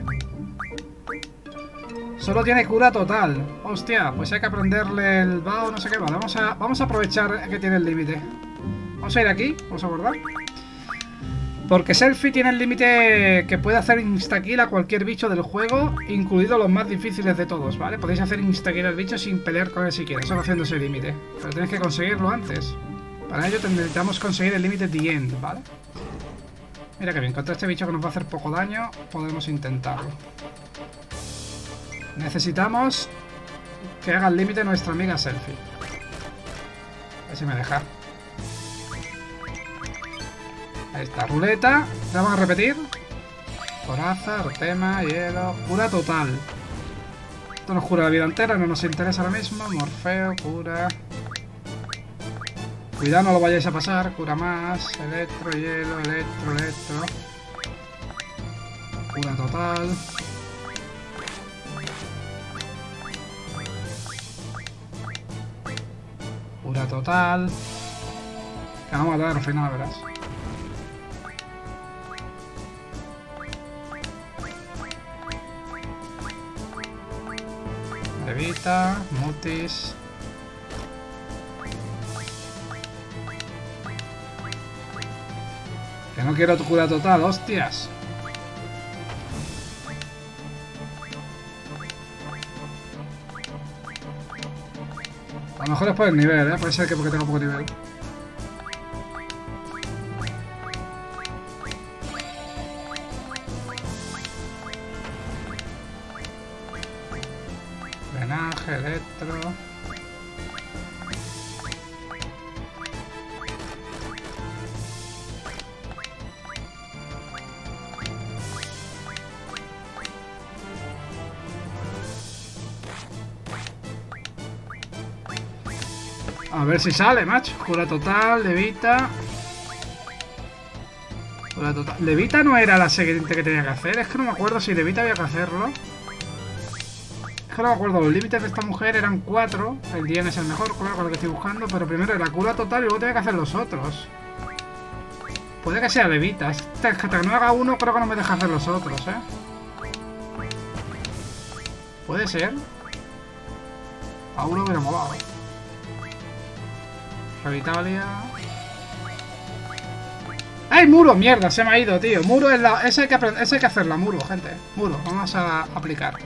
A: Solo tiene cura total. Hostia, pues hay que aprenderle el Bao, no sé qué. Vale, vamos a, vamos a aprovechar que tiene el límite. Vamos a ir aquí, vamos a guardar. Porque Selfie tiene el límite que puede hacer instakill a cualquier bicho del juego, incluidos los más difíciles de todos, ¿vale? Podéis hacer instakill al bicho sin pelear con él si quieres, solo haciendo ese límite. Pero tenéis que conseguirlo antes. Para ello necesitamos conseguir el límite The End, ¿vale? Mira que bien, contra este bicho que nos va a hacer poco daño, podemos intentarlo. Necesitamos que haga el límite nuestra amiga Selfie. A ver si me deja. Ahí está, ruleta. Le vamos a repetir. Coraza, Artema, hielo. Cura total. Esto nos cura la vida entera, no nos interesa ahora mismo. Morfeo, cura. Cuidado, no lo vayáis a pasar. Cura más. Electro, hielo, electro, electro. Cura total. Cura total. Que vamos a dar al final, verás. Levita, Mutis. Que no quiero tu cura total, hostias. A lo mejor es por el nivel, ¿eh? Puede ser que porque tengo poco nivel. Drenaje, electro. A ver si sale, macho. Cura total, levita. Cura total. Levita no era la siguiente que tenía que hacer. Es que no me acuerdo si levita había que hacerlo. Es que no me acuerdo. Los límites de esta mujer eran cuatro. El D N es el mejor, claro, con el que estoy buscando. Pero primero era cura total y luego tenía que hacer los otros. Puede que sea levita. Hasta que no haga uno, creo que no me deja hacer los otros, ¿eh? Puede ser. A uno hubiera molado. Revitalia. ¡Ay, muro! ¡Mierda! Se me ha ido, tío. Muro es la... Esa hay que, aprender... Esa hay que hacerla, muro, gente. Muro. Vamos a aplicar.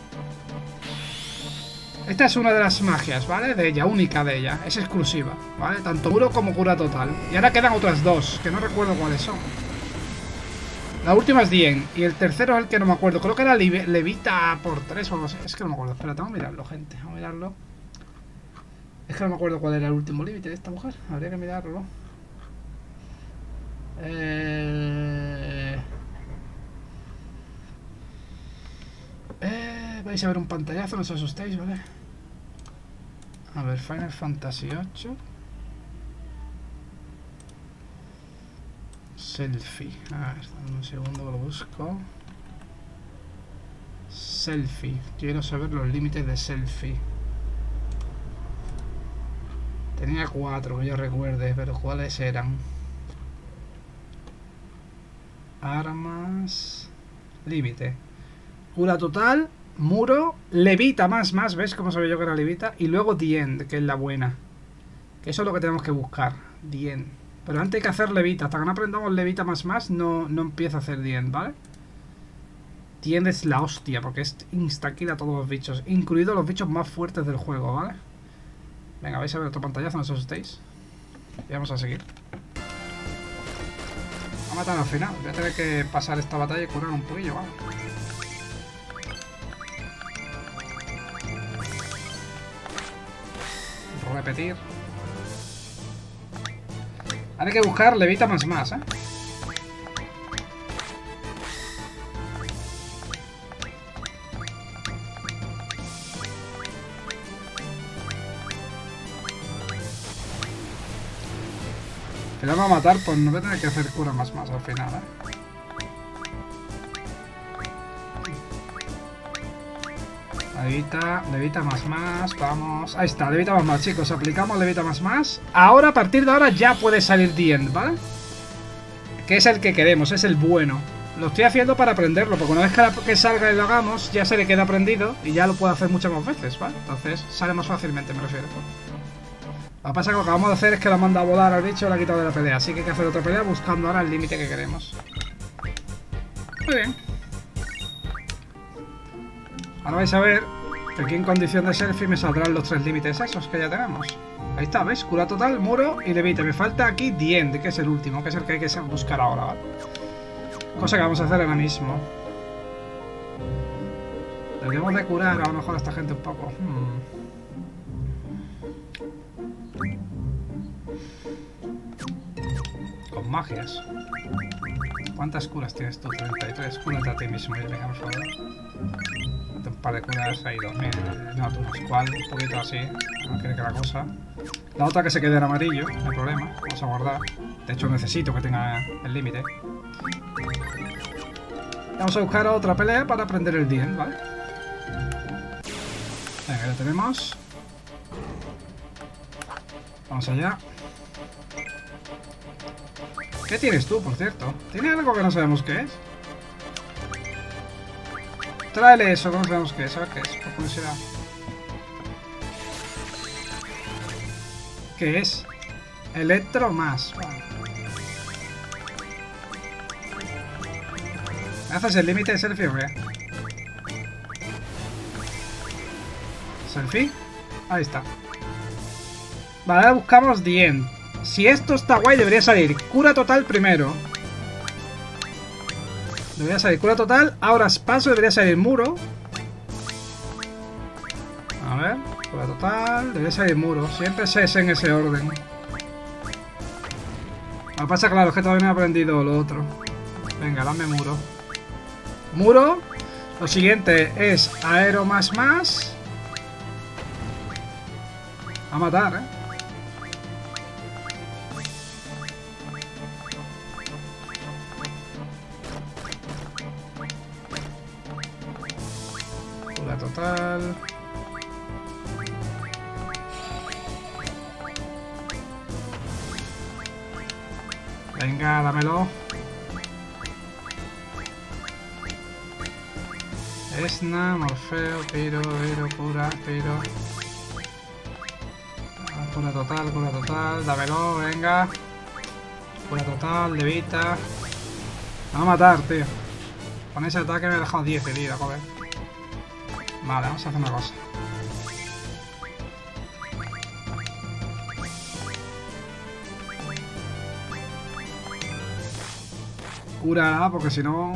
A: Esta es una de las magias, ¿vale? De ella, única de ella. Es exclusiva, ¿vale? Tanto muro como cura total. Y ahora quedan otras dos, que no recuerdo cuáles son. La última es Dien. Y el tercero es el que no me acuerdo. Creo que era Levita por tres o algo así. Es que no me acuerdo. Espera, tengo que mirarlo, gente. Vamos a mirarlo. Es que no me acuerdo cuál era el último límite de esta mujer. Habría que mirarlo. Eh... Eh... Vais a ver un pantallazo, no os asustéis, ¿vale? A ver, Final Fantasy ocho. Selfie. A ver, dame un segundo que lo busco. Selfie. Quiero saber los límites de Selfie. Tenía cuatro que yo recuerde, pero ¿cuáles eran? Armas... Límite. Cura total, muro, levita más, más, ¿ves cómo sabía yo que era levita? Y luego The End, que es la buena. Que eso es lo que tenemos que buscar, The End. Pero antes hay que hacer levita, hasta que no aprendamos levita más, más, no, no empieza a hacer The End, ¿vale? The End es la hostia, porque es insta-kill a todos los bichos, incluidos los bichos más fuertes del juego, ¿vale? Venga, vais a ver otro pantallazo, no os asustéis. Y vamos a seguir. A matar al final. Voy a tener que pasar esta batalla y curar un poquillo, ¿vale? Repetir. Ahora hay que buscar levita más más, ¿eh? Si la vamos a matar, pues no voy a tener que hacer cura más más al final, ¿eh? Levita, levita más más, vamos. Ahí está, levita más más, chicos. Aplicamos levita más más. Ahora, a partir de ahora, ya puede salir The End, ¿vale? Que es el que queremos, es el bueno. Lo estoy haciendo para aprenderlo, porque una vez que salga y lo hagamos, ya se le queda aprendido y ya lo puedo hacer muchas más veces, ¿vale? Entonces, sale más fácilmente, me refiero. Lo que pasa es que lo que acabamos de hacer es que lo manda a volar al bicho y lo ha quitado de la pelea. Así que hay que hacer otra pelea buscando ahora el límite que queremos. Muy bien. Ahora vais a ver que aquí en condición de selfie me saldrán los tres límites esos que ya tenemos. Ahí está, ¿ves? Cura total, muro y levite. Me falta aquí The End, que es el último, que es el que hay que buscar ahora, ¿vale? Cosa que vamos a hacer ahora mismo. Deberíamos de curar a lo mejor a esta gente un poco. Hmm. Con magias. ¿Cuántas curas tienes tú? treinta y tres. Cúrate a ti mismo. Venga, por favor. Un par de curas ahí, dos mil. No, tú unos cual, un poquito así. No quiere que la cosa. La otra que se quede en amarillo, no hay problema. Vamos a guardar. De hecho, necesito que tenga el límite. Vamos a buscar otra pelea para aprender el D N, ¿vale? Venga, ya tenemos. Vamos allá. ¿Qué tienes tú, por cierto? ¿Tiene algo que no sabemos qué es? Tráele eso, que no sabemos qué es. A ver qué es, por curiosidad. ¿Qué es? Electro más. Vale. ¿Haces el límite de selfie o qué? ¿Selfie? Ahí está. Vale, ahora buscamos The End. Si esto está guay, debería salir cura total primero. Debería salir cura total. Ahora paso, debería salir muro. A ver, cura total. Debería salir muro. Siempre es en ese orden. Lo que pasa, claro, es que todavía no he aprendido lo otro. Venga, dame muro. Muro. Lo siguiente es aero más más. A matar, eh. Cura total. Venga, dámelo. Esna, Morfeo, Piro, Vero, Cura, Piro. Cura total, cura total, dámelo, venga. Cura total, levita. Me va a matar, tío. Con ese ataque me he dejado diez de vida, joder. Vale, vamos a hacer una cosa. Cura, porque si no...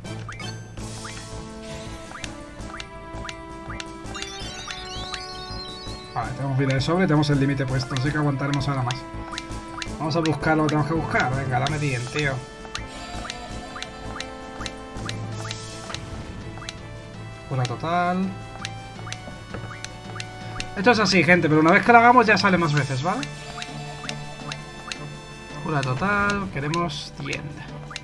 A: Vale, tenemos vida de sobre y tenemos el límite puesto, así que aguantaremos ahora más. Vamos a buscar lo que tenemos que buscar. Venga, dame bien, tío. Cura total. Esto es así, gente, pero una vez que lo hagamos ya sale más veces, ¿vale? Cura total, queremos tienda.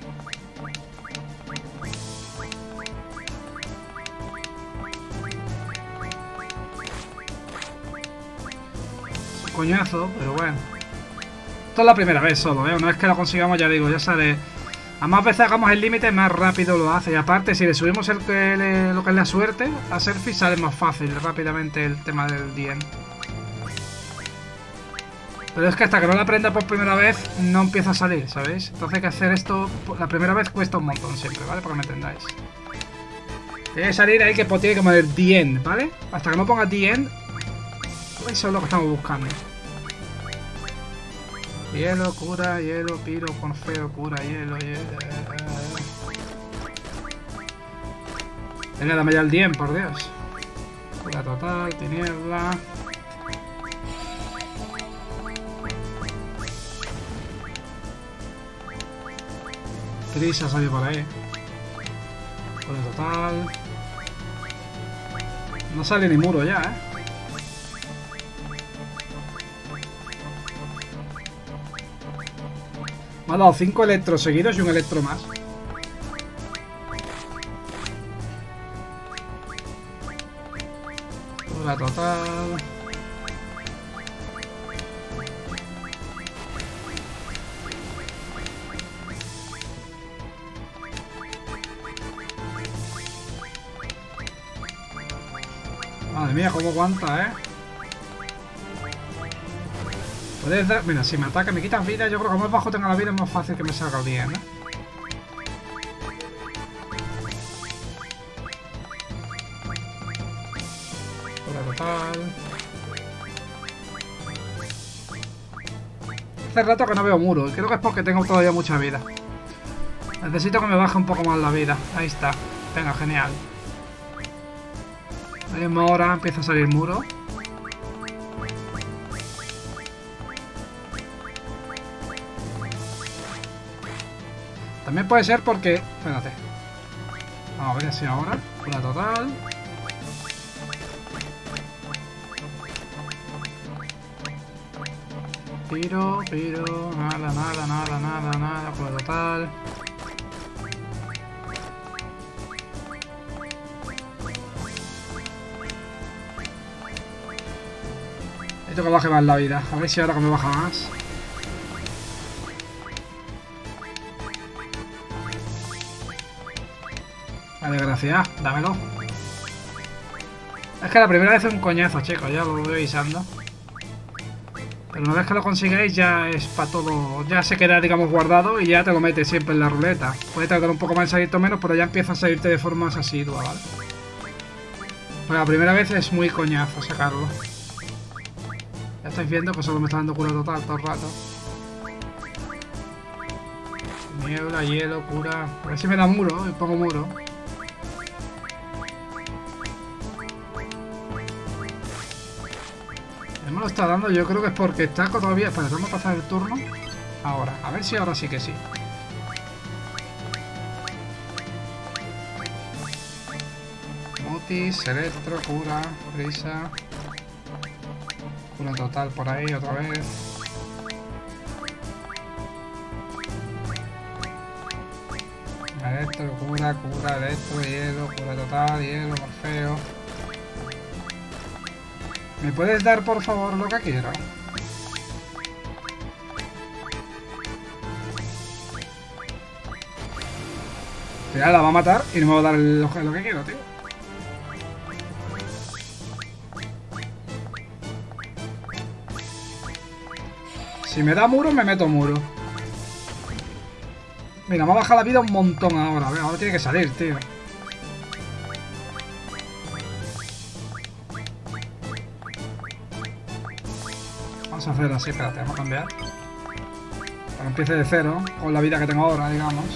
A: Coñazo, pero bueno. Esto es la primera vez solo, ¿eh? Una vez que lo consigamos, ya digo, ya sale. A más veces hagamos el límite, más rápido lo hace. Y aparte, si le subimos el que le, lo que es la suerte a Selfie, sale más fácil rápidamente el tema del D N. Pero es que hasta que no lo aprenda por primera vez, no empieza a salir, ¿sabéis? Entonces hay que hacer esto. La primera vez cuesta un montón siempre, ¿vale? Para que me entendáis. Tiene que salir ahí que tiene que poner D N, ¿vale? Hasta que no ponga D N. Eso es lo que estamos buscando. Hielo, cura, hielo, piro, Morfeo, cura, hielo, hielo. Venga, dame ya el D N, por Dios. Cura total, tiniebla. Tris ha salido por ahí. Cura total. No sale ni muro ya, eh. Me ha dado cinco electros seguidos y un electro más. Cura total. Madre mía, cómo aguanta, ¿eh? Puedes dar... Mira, si me ataca, me quitas vida, yo creo que más bajo tenga la vida es más fácil que me salga bien, ¿eh? Cura total. Hace rato que no veo muro, y creo que es porque tengo todavía mucha vida. Necesito que me baje un poco más la vida. Ahí está. Venga, genial. Ahora empieza a salir muro. También puede ser porque... Espérate. Vamos a ver si ahora. Cura total. Piro, piro. Nada, nada, nada, nada, nada. Cura total. Necesito que baje más la vida. A ver si ahora que me baja más. Vale, gracias. Dámelo. Es que la primera vez es un coñazo, chicos. Ya lo voy avisando. Pero una vez que lo consigáis ya es para todo. Ya se queda, digamos, guardado y ya te lo metes siempre en la ruleta. Puede tardar un poco más en salirte menos, pero ya empieza a salirte de forma más asidua, ¿vale? Pero la primera vez es muy coñazo sacarlo. Ya estáis viendo que solo me está dando cura total todo el rato. Niebla, hielo, cura. A ver si me da muro, y pongo muro. Él me lo está dando, yo creo que es porque está todavía... Espera, vamos a pasar el turno. Ahora, a ver si ahora sí que sí. Mutis, electro, cura, prisa. Cura total por ahí otra vez. Electro, cura, cura, electro, hielo, cura total, hielo, morfeo. ¿Me puedes dar por favor lo que quiero? Ya la va a matar y no me va a dar lo, lo que quiero, tío. Si me da muro, me meto muro. Mira, me ha bajado la vida un montón ahora. Ahora tiene que salir, tío. Vamos a hacer así, espérate, vamos a cambiar. Para que empiece de cero, con la vida que tengo ahora, digamos.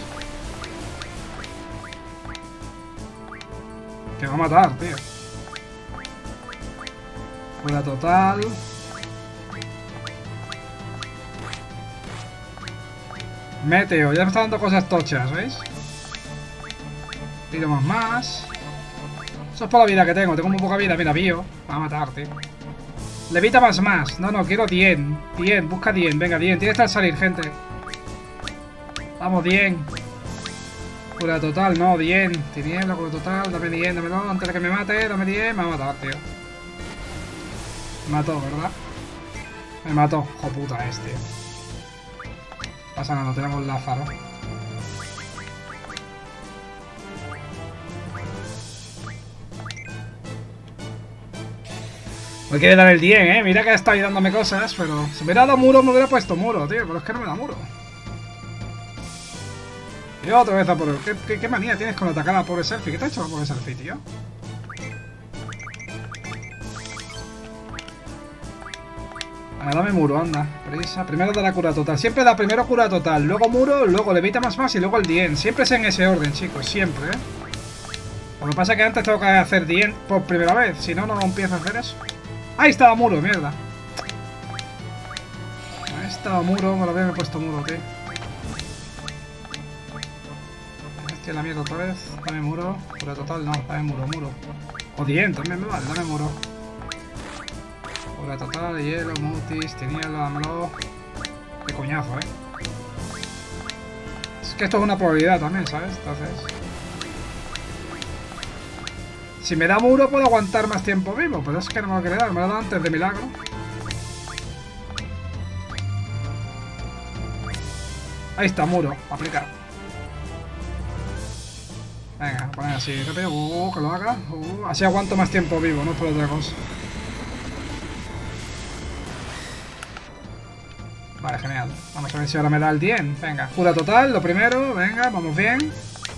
A: Que va a matar, tío. Cura total. Meteo, ya me está dando cosas tochas, ¿veis? Pido más más. Eso es por la vida que tengo, tengo muy poca vida. Mira, bio, va a matar, tío. Levita más más. No, no, quiero Dien. Dien, busca Dien. Venga, Dien. Tiene que estar salir, gente. Vamos, Dien. Cura total, no, Dien. Tiniebla, cura total. Dame Dien, dámelo. Antes de que me mate, dame Dien. Me va a matar, tío. Me mató, ¿verdad? Me mató. Joder, puta es, tío. Pasa nada, no tenemos Lázaro. Me quiere dar el Dien, eh. Mira que está ahí dándome cosas, pero si me hubiera dado muro, me hubiera puesto muro, tío. Pero es que no me da muro. Y otra vez a por el... ¿Qué, qué, qué manía tienes con atacar a la pobre Selfie? ¿Qué te ha hecho la pobre Selfie, tío? Venga, dame muro, anda. Prisa. Primero da la cura total. Siempre da primero cura total, luego muro, luego levita más más y luego el Dien. Siempre es en ese orden, chicos. Siempre, ¿eh? Lo que pasa es que antes tengo que hacer Dien por primera vez. Si no, no empiezo a hacer eso. Ahí estaba muro, mierda. Ahí estaba muro. Me lo había puesto muro, tío. Hostia, la mierda otra vez. Dame muro. Cura total, no. Dame muro, muro. O Dien también me vale. Dame muro. Cura total, hielo, mutis, tiniebla, dámelo. Qué coñazo, eh. Es que esto es una probabilidad también, ¿sabes? Entonces... Si me da muro puedo aguantar más tiempo vivo, pero es que no me lo quiere dar, me lo da antes de milagro. Ahí está, muro, aplicar. Venga, poner así, rápido, uh, que lo haga. Uh, así aguanto más tiempo vivo, no por otra cosa. Vale, genial. Vamos a ver si ahora me da el diez. Venga, cura total, lo primero. Venga, vamos bien.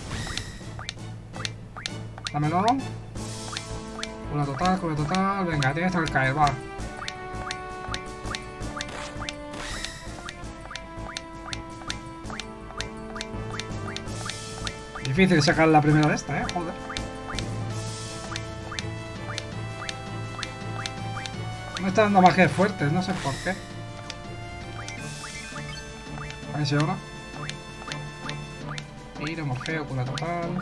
A: Dámelo. Cura total, cura total. Venga, tienes que caer, va. Difícil sacar la primera de esta, eh, joder. No está dando magias fuertes, no sé por qué. A ver si ahora. Tiro, morfeo, cura total.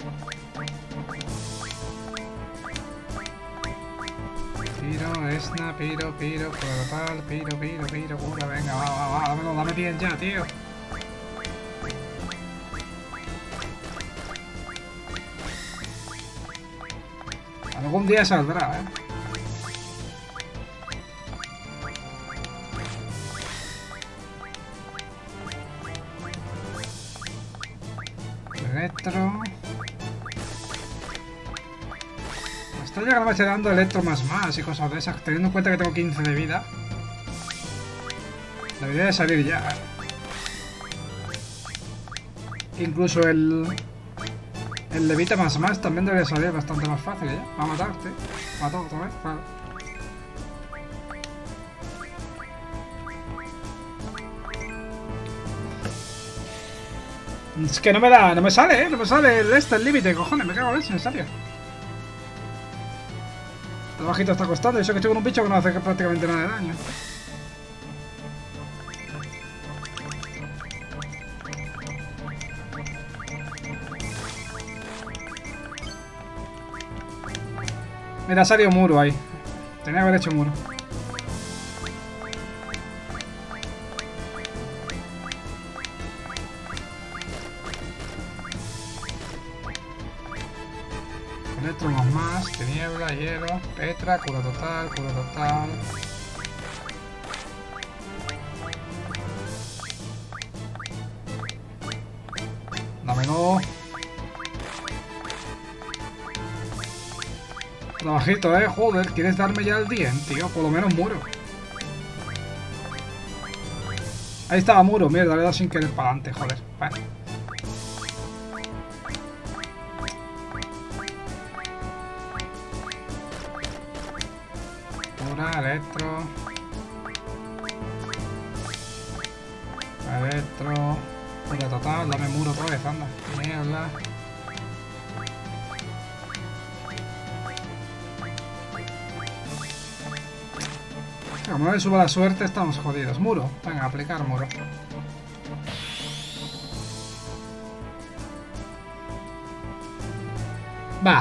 A: Piro, esna, piro, piro, cura total, piro, piro, piro, cura, venga, va, va, va, dámelo, dame bien ya, tío. Algún día saldrá, eh. Electro. Me está llegando, me está dando electro más más y cosas de esas, teniendo en cuenta que tengo quince de vida. Debería de salir ya. Incluso el... El levita más más también debería salir bastante más fácil ya. Va a matarte. Mató otra vez. Vale. Es que no me da, no me sale, ¿eh? No me sale el este, el límite, cojones, me cago en eso, en serio. El bajito está costando, y eso que estoy con un bicho que no hace prácticamente nada de daño. Mira, ha salido muro ahí. Tenía que haber hecho muro. Electro más más, tiniebla, hielo, Petra, cura total, cura total. Dámelo. Trabajito, eh, joder, ¿quieres darme ya el diez, tío? Por lo menos muro. Ahí estaba muro, mierda, le he dado sin querer para adelante, joder. Vale. Electro. Electro. Cura total, dame muro otra vez, anda. Mierda. Como no le suba la suerte, estamos jodidos. Muro. Venga, aplicar muro. Va.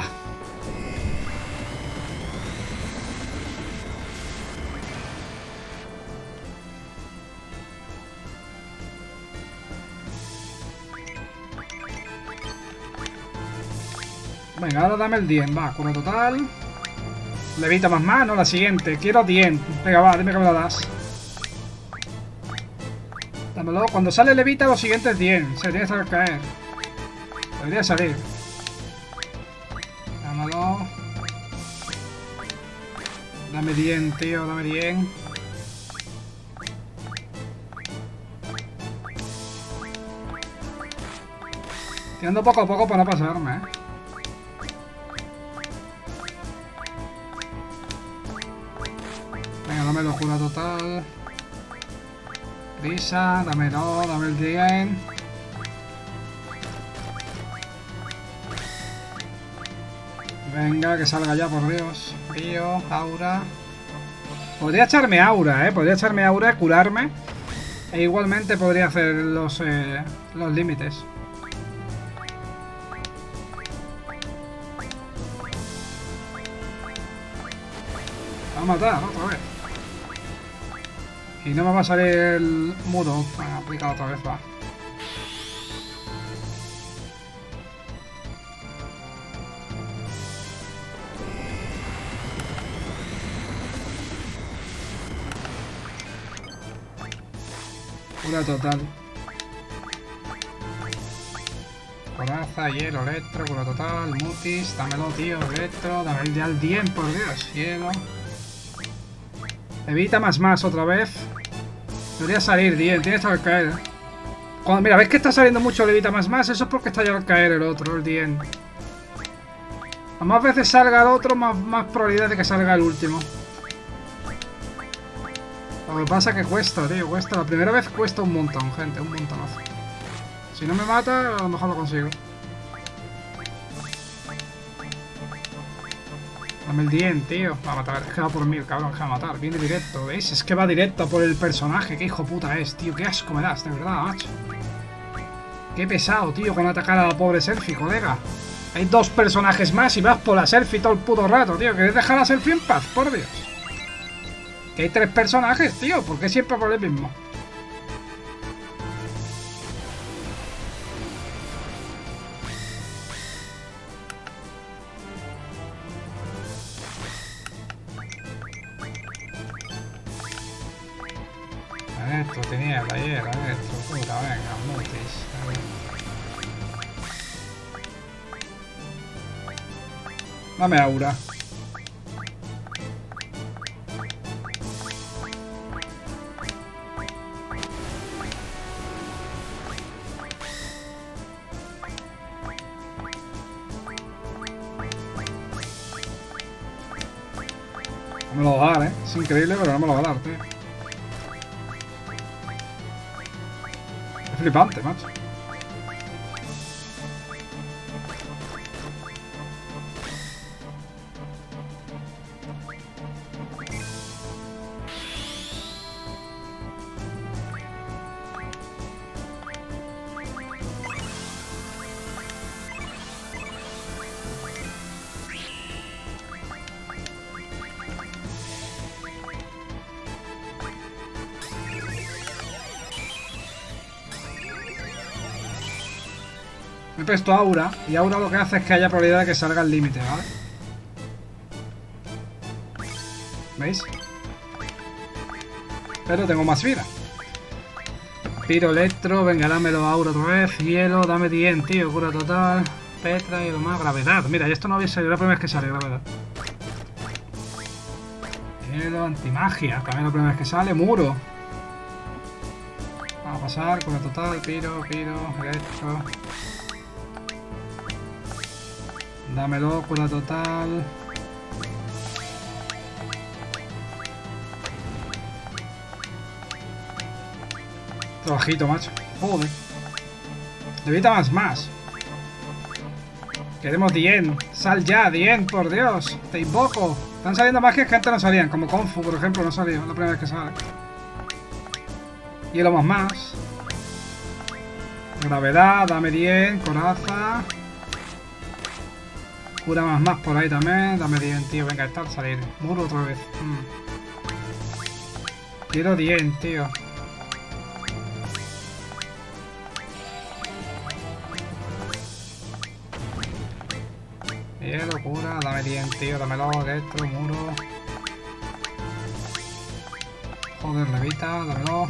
A: Venga, ahora dame el diez, va, cura total. Levita más más, no, la siguiente. Quiero diez. Venga, va, dime que me la das. Dámelo. Cuando sale levita, los siguientes diez. Se debería saber caer. Debería salir. Dámelo. Dame diez, tío, dame diez. Tirando poco a poco para no pasarme, eh. Dámelo, cura total. Prisa, dámelo, dame el diez. Venga, que salga ya, por Dios. Tío, aura. Podría echarme aura, eh. Podría echarme aura, curarme. E igualmente podría hacer los, eh, los límites. Va a matar otra vez. Y no me va a salir el muro. Bueno, aplicado otra vez, va. Cura total. Coraza, hielo, electro, cura total, mutis, dámelo, tío, electro, dame el de al Dien, por Dios, hielo. Evita más más otra vez. Debería salir, Dien, tiene que estar al caer. Cuando, mira, ¿ves que está saliendo mucho el evita más más? Eso es porque está ya al caer el otro, el Dien. A más veces salga el otro, más, más probabilidad de que salga el último. Lo que pasa es que cuesta, tío, cuesta. La primera vez cuesta un montón, gente, un montonazo. Si no me mata, a lo mejor lo consigo. Dame el Dien, tío. Va a matar. Es que va por mí, el cabrón, que va a matar. Viene directo, ¿veis? Es que va directo por el personaje. Qué hijo puta es, tío. Qué asco me das, de verdad, macho. Qué pesado, tío, con atacar a la pobre Selfie, colega. Hay dos personajes más y vas por la Selfie todo el puto rato, tío. ¿Quieres dejar a la Selfie en paz? Por Dios. Que hay tres personajes, tío. ¿Por qué siempre por el mismo? Esto tenía el ayer, esto, puta, venga, mutis. Dame aura. No me lo va a dar, eh. Es increíble, pero no me lo va a dar, tío. Es flipante, macho. Me he puesto aura, y aura lo que hace es que haya probabilidad de que salga el límite, ¿vale? ¿Veis? Pero tengo más vida. Piro, electro, venga, dámelo aura otra vez, hielo, dame Dien, tío, cura total, Petra y lo más, gravedad. Mira, y esto no había salido, la primera vez que sale, gravedad. Hielo, antimagia, también la primera vez que sale, muro. Vamos a pasar, cura total, piro, piro, electro. Dámelo, cura total. Trabajito, macho. Joder. Evita más más. Queremos Dien. Sal ya, Dien, por Dios. Te invoco. Están saliendo magias que antes no salían. Como Kung Fu, por ejemplo, no salió. La primera vez que sale. Hielo más más. Gravedad, dame Dien, coraza. Cura más más por ahí también. Dame Dien, tío. Venga, está al salir. Muro otra vez. Mm. Quiero Dien, tío. Hielo, cura. Dame Dien, tío. Dámelo. Electro, muro. Joder, levita. Dámelo.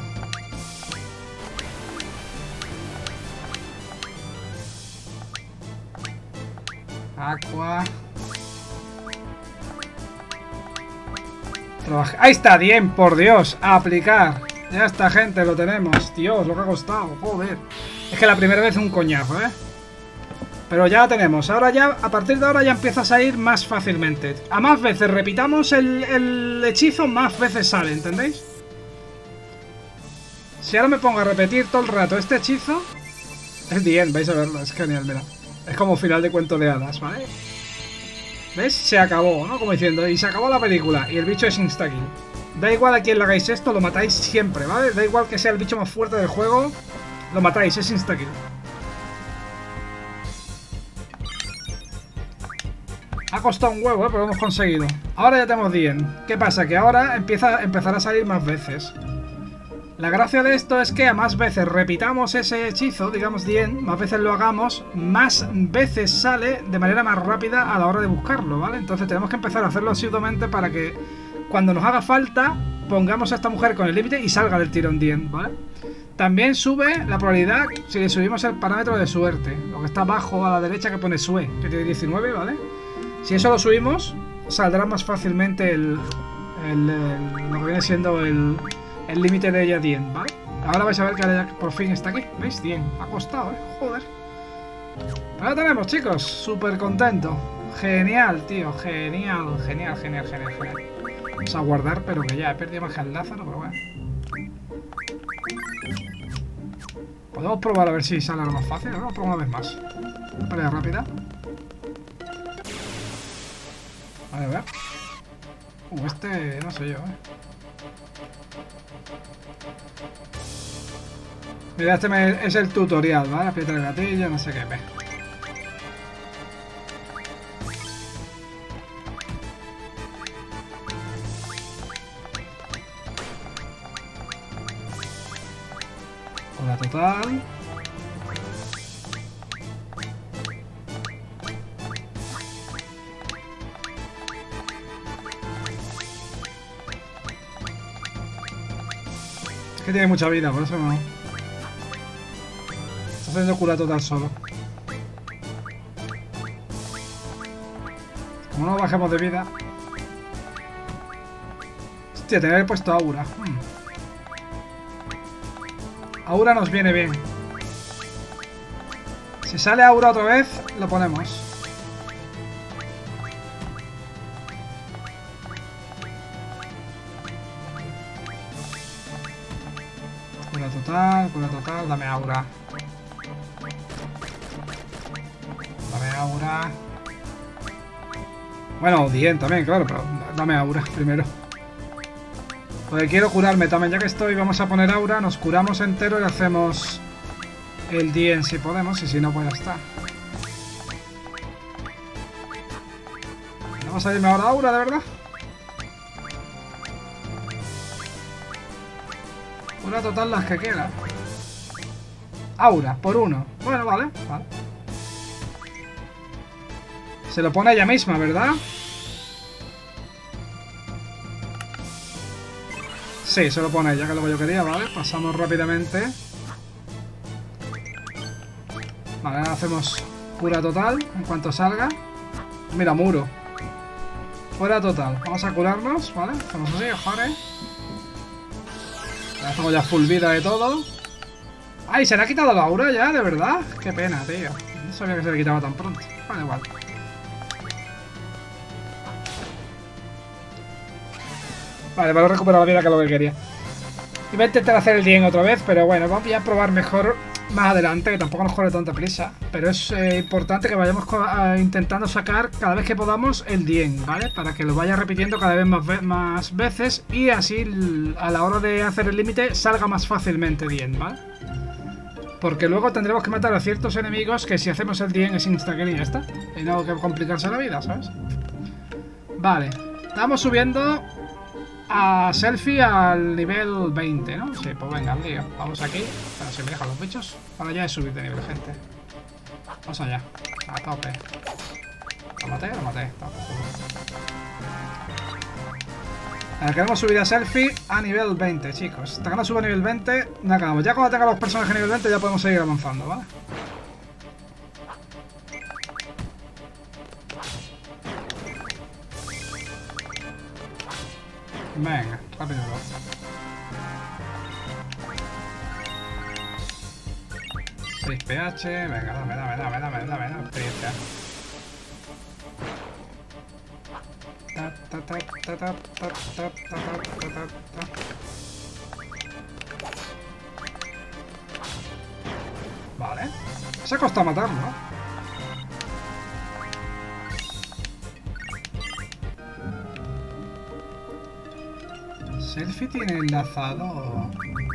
A: Aqua. Trabaja. Ahí está, Dien, por Dios. A aplicar. Ya está, gente, lo tenemos. Dios, lo que ha costado. Joder. Es que la primera vez un coñazo, ¿eh? Pero ya la tenemos. Ahora ya, a partir de ahora ya empieza a salir más fácilmente. A más veces repitamos el, el hechizo, más veces sale, ¿entendéis? Si ahora me pongo a repetir todo el rato este hechizo, es Dien, vais a verlo, es genial, mira. Es como final de cuento de hadas, ¿vale? ¿Ves? Se acabó, ¿no? Como diciendo, y se acabó la película, y el bicho es insta-kill. Da igual a quién le hagáis esto, lo matáis siempre, ¿vale? Da igual que sea el bicho más fuerte del juego, lo matáis, es insta-kill. Ha costado un huevo, ¿eh? Pero lo hemos conseguido. Ahora ya tenemos Dien. ¿Qué pasa? Que ahora empieza a empezar a salir más veces. La gracia de esto es que a más veces repitamos ese hechizo, digamos Dien, más veces lo hagamos, más veces sale de manera más rápida a la hora de buscarlo, ¿vale? Entonces tenemos que empezar a hacerlo asiduamente para que cuando nos haga falta pongamos a esta mujer con el límite y salga del tirón diez, ¿vale? También sube la probabilidad si le subimos el parámetro de suerte, lo que está abajo a la derecha que pone sue, que tiene diecinueve, ¿vale? Si eso lo subimos, saldrá más fácilmente el, el, el lo que viene siendo el el límite de ella diez, ¿vale? Ahora vais a ver que ella por fin está aquí, ¿veis? diez, ha costado, ¿eh? Joder. Ahora tenemos, chicos, súper contento. Genial, tío, genial, genial, genial, genial, genial. Vamos a guardar, pero que ya he perdido más que el Lázaro, pero bueno. Podemos probar a ver si sale algo más fácil. Vamos a probar una vez más. Una pelea rápida. Vale, a ver. Uh, este no sé yo, eh. Mira, este me, es el tutorial, ¿vale? Aprieta el gatillo, no sé qué, ve. Hola total. Es que tiene mucha vida, por eso no. Está haciendo cura total solo. Como no bajemos de vida. Hostia, tener que haber puesto aura. Hmm. Aura nos viene bien. Si sale aura otra vez, lo ponemos. Cura total, cura total, dame aura. Dame aura. Bueno, diez también, claro, pero dame aura primero. Porque quiero curarme también, ya que estoy, vamos a poner aura, nos curamos entero y hacemos el diez si podemos, y si no, pues ya está. Vamos a irme ahora a aura, de verdad. Cura total las que quedan. Aura, por uno. Bueno, vale, vale. Se lo pone ella misma, ¿verdad? Sí, se lo pone ella, que es lo que yo quería, ¿vale? Pasamos rápidamente. Vale, ahora hacemos cura total en cuanto salga. Mira, muro. Cura total. Vamos a curarnos, ¿vale? Hacemos así, joder. Ya estamos ya full vida de todo. ¡Ay! ¿Se le ha quitado la aura ya? ¿De verdad? Qué pena, tío. No sabía que se le quitaba tan pronto. Vale, igual. Vale, para recuperar la vida, que es lo que quería. Iba a intentar hacer el diez otra vez, pero bueno, vamos a probar mejor más adelante, que tampoco nos corre tanta prisa. Pero es eh, importante que vayamos eh, intentando sacar cada vez que podamos el diez, ¿vale? Para que lo vaya repitiendo cada vez más, ve más veces y así a la hora de hacer el límite salga más fácilmente diez, ¿vale? Porque luego tendremos que matar a ciertos enemigos que si hacemos el diez es insta-kill y ya está. Y no que complicarse la vida, ¿sabes? Vale, estamos subiendo a Selfie al nivel veinte, ¿no? Sí, pues venga, al lío. Vamos aquí. Pero si me dejan los bichos. Ahora ya es subir de nivel, gente. Vamos allá. A tope. Lo maté, lo maté. Ahora queremos subir a Selfie a nivel veinte, chicos. Hasta que no suba a nivel veinte, no acabamos. Ya cuando tenga los personajes a nivel veinte ya podemos seguir avanzando, ¿vale? Venga, rápido. seis pH, venga, dame, dame, dame, dame, dame, dame, experiencia. Ta, ta, ta, ta, ta, ta, ta, ta, ta, ta, ta. Vale. Se ha costado matarlo, ¿no? Selfie tiene enlazado.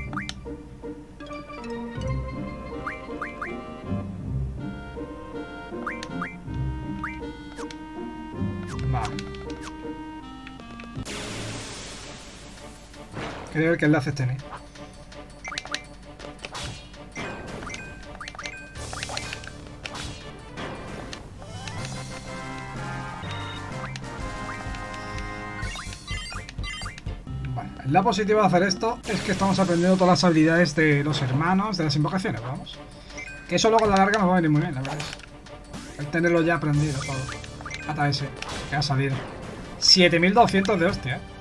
A: Vale. Quería ver qué enlaces tenéis. La positiva de hacer esto es que estamos aprendiendo todas las habilidades de los hermanos, de las invocaciones, vamos. Que eso luego a la larga nos va a venir muy bien, la verdad. El tenerlo ya aprendido todo. Hasta ese, que ha salido. siete mil doscientos de hostia, eh.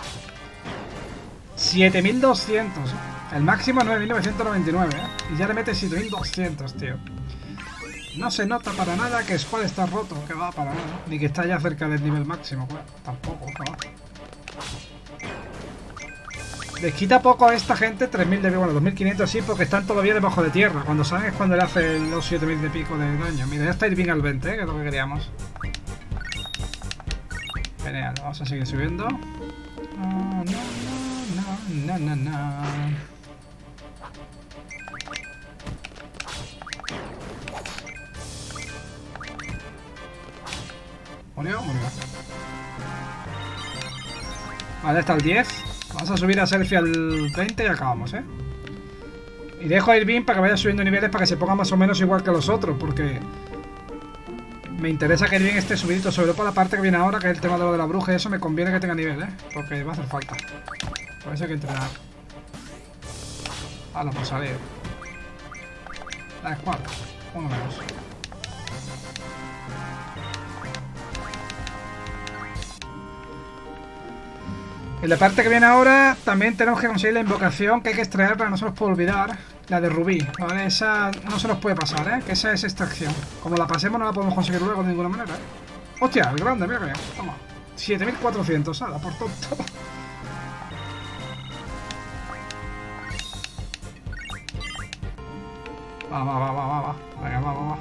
A: siete mil doscientos. El máximo nueve mil novecientos noventa y nueve, eh. Y ya le mete siete mil doscientos, tío. No se nota para nada que Squall está roto, que va para nada. Ni que está ya cerca del nivel máximo, claro. Tampoco, no. Les quita poco a esta gente tres mil de vida, bueno, dos mil quinientos sí, porque están todavía debajo de tierra. Cuando salen es cuando le hace los siete mil de pico de daño. Mira, ya está Irving al veinte, ¿eh? Que es lo que queríamos. Genial, vamos a seguir subiendo. No, no, no, no, no, no, no. ¿Murió? Murió. Vale, está el diez. Vamos a subir a Selfie al veinte y acabamos, ¿eh? Y dejo a Irving para que vaya subiendo niveles para que se ponga más o menos igual que los otros, porque me interesa que Irving esté subidito, sobre todo por la parte que viene ahora, que es el tema de lo de la bruja, y eso me conviene que tenga nivel, ¿eh? Porque va a hacer falta. Por eso hay que entrenar. Ah, no, pues salir. La escuadra. Uno menos. En la parte que viene ahora también tenemos que conseguir la invocación que hay que extraer para no se nos puede olvidar. La de Rubí, ¿vale? Esa no se nos puede pasar, ¿eh? Que esa es extracción. Como la pasemos no la podemos conseguir luego de ninguna manera, ¿eh? ¡Hostia! El grande, mira que bien. Toma. siete mil cuatrocientos, ala, por tonto. Va, va, va, va, va, va. Venga, va, va, va.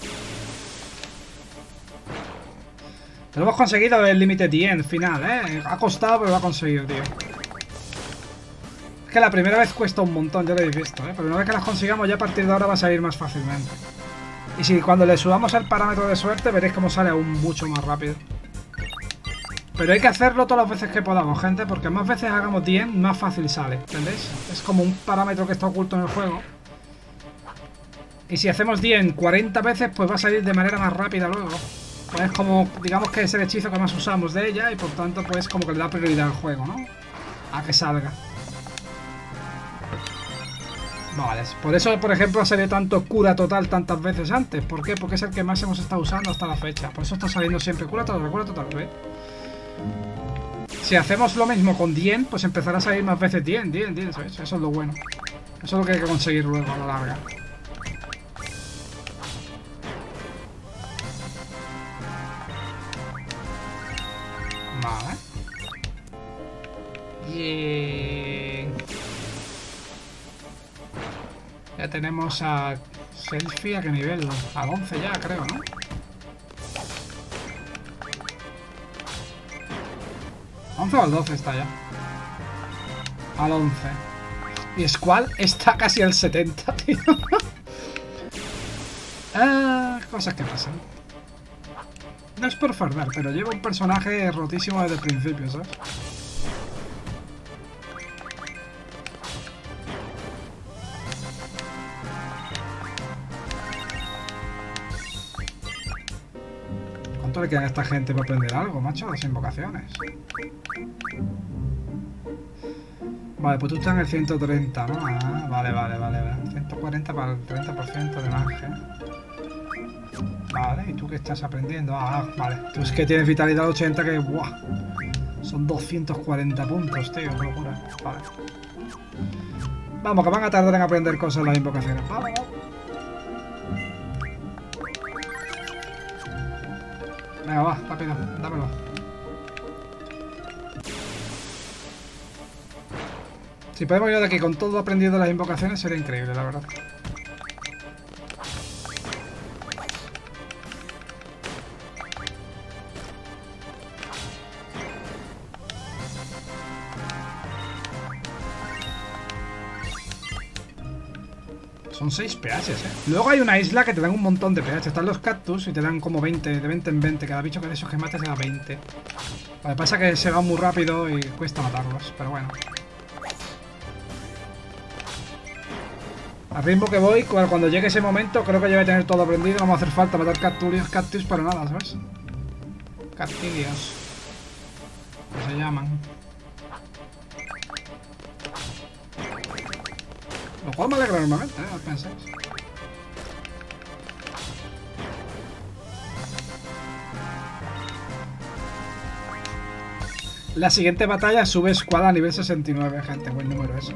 A: Pero hemos conseguido el límite diez final, ¿eh? Ha costado, pero lo ha conseguido, tío. Es que la primera vez cuesta un montón, ya lo habéis visto, ¿eh? Pero una vez que las consigamos, ya a partir de ahora va a salir más fácilmente. Y si cuando le subamos el parámetro de suerte, veréis cómo sale aún mucho más rápido. Pero hay que hacerlo todas las veces que podamos, gente, porque más veces hagamos diez, más fácil sale, ¿entendéis? Es como un parámetro que está oculto en el juego. Y si hacemos diez cuarenta veces, pues va a salir de manera más rápida luego. Pues es como, digamos que es el hechizo que más usamos de ella y por tanto pues como que le da prioridad al juego, ¿no? A que salga. Vale, por eso por ejemplo ha salido tanto cura total tantas veces antes. ¿Por qué? Porque es el que más hemos estado usando hasta la fecha. Por eso está saliendo siempre cura total, cura total, ¿ves? Si hacemos lo mismo con diez, pues empezará a salir más veces diez, diez, diez, ¿sabes? Eso es lo bueno. Eso es lo que hay que conseguir luego a la larga. Vale. Bien. Ya tenemos a Selfie, ¿a qué nivel? Al once ya, creo, ¿no? once o al doce está ya. Al once. Y Squall está casi al setenta, tío. Ah, cosas que pasan. No es por fardar, pero lleva un personaje rotísimo desde el principio, ¿sabes? ¿Cuánto le queda a esta gente para aprender algo, macho? Las invocaciones. Vale, pues tú estás en el ciento treinta, ¿no? Ah, vale, vale, vale, vale. ciento cuarenta para el treinta por ciento de magia. Vale, ¿y tú qué estás aprendiendo? Ah, vale. Tú es que tienes vitalidad ochenta que... ¡Buah! Son doscientos cuarenta puntos, tío. Qué locura. Vale. Vamos, que van a tardar en aprender cosas las invocaciones. Vamos. Venga, va, rápido. Dámelo. Si podemos ir de aquí con todo aprendido de las invocaciones sería increíble, la verdad. Son seis P Hs, eh. Luego hay una isla que te dan un montón de P H. Están los cactus y te dan como veinte, de veinte en veinte. Cada bicho que de esos que mates te da veinte. Lo que pasa es que se van muy rápido y cuesta matarlos, pero bueno. Al ritmo que voy, cuando llegue ese momento, creo que ya voy a tener todo aprendido. No me va a hacer falta matar cactus, cactus para nada, ¿sabes? Cactidios. Que se llaman. Lo cual me alegra enormemente, ¿eh? No penséis. La siguiente batalla sube Squall a nivel sesenta y nueve, gente. Buen número eso.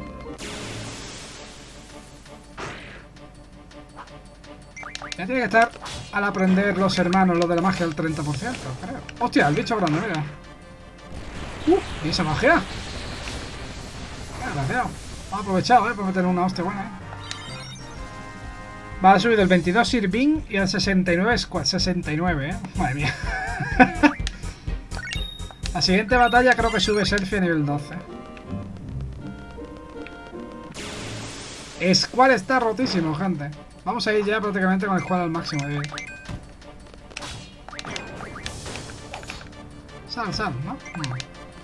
A: Ya tiene que estar al aprender los hermanos, lo de la magia, al treinta por ciento, creo. ¡Hostia! El bicho grande, mira. ¡Uh! ¿Y esa magia? Gracias. Hemos aprovechado, ¿eh? Por meter una hostia buena, ¿eh? Va a subir del veintidós Irving y al sesenta y nueve Squall. sesenta y nueve, ¿eh? Madre mía. La siguiente batalla creo que sube Selfie a nivel doce. Squall está rotísimo, gente. Vamos a ir ya prácticamente con el Squall al máximo de vida. Sal, sal, ¿no? No.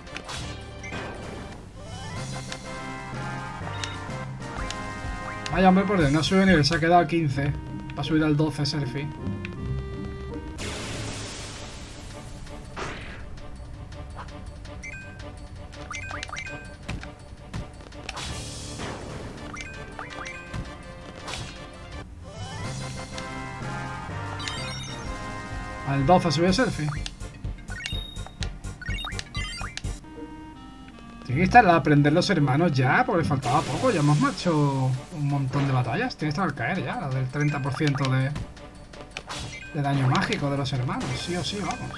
A: Vaya hombre, por Dios, no sube nivel, se ha quedado a quince. Va a subir al doce Selfie. Al doce subió Selfie. Tiene que estar a aprender los hermanos ya, porque le faltaba poco. Ya hemos hecho un montón de batallas. Tiene que estar al caer ya, la del treinta por ciento de, de daño mágico de los hermanos. Sí o sí, vamos.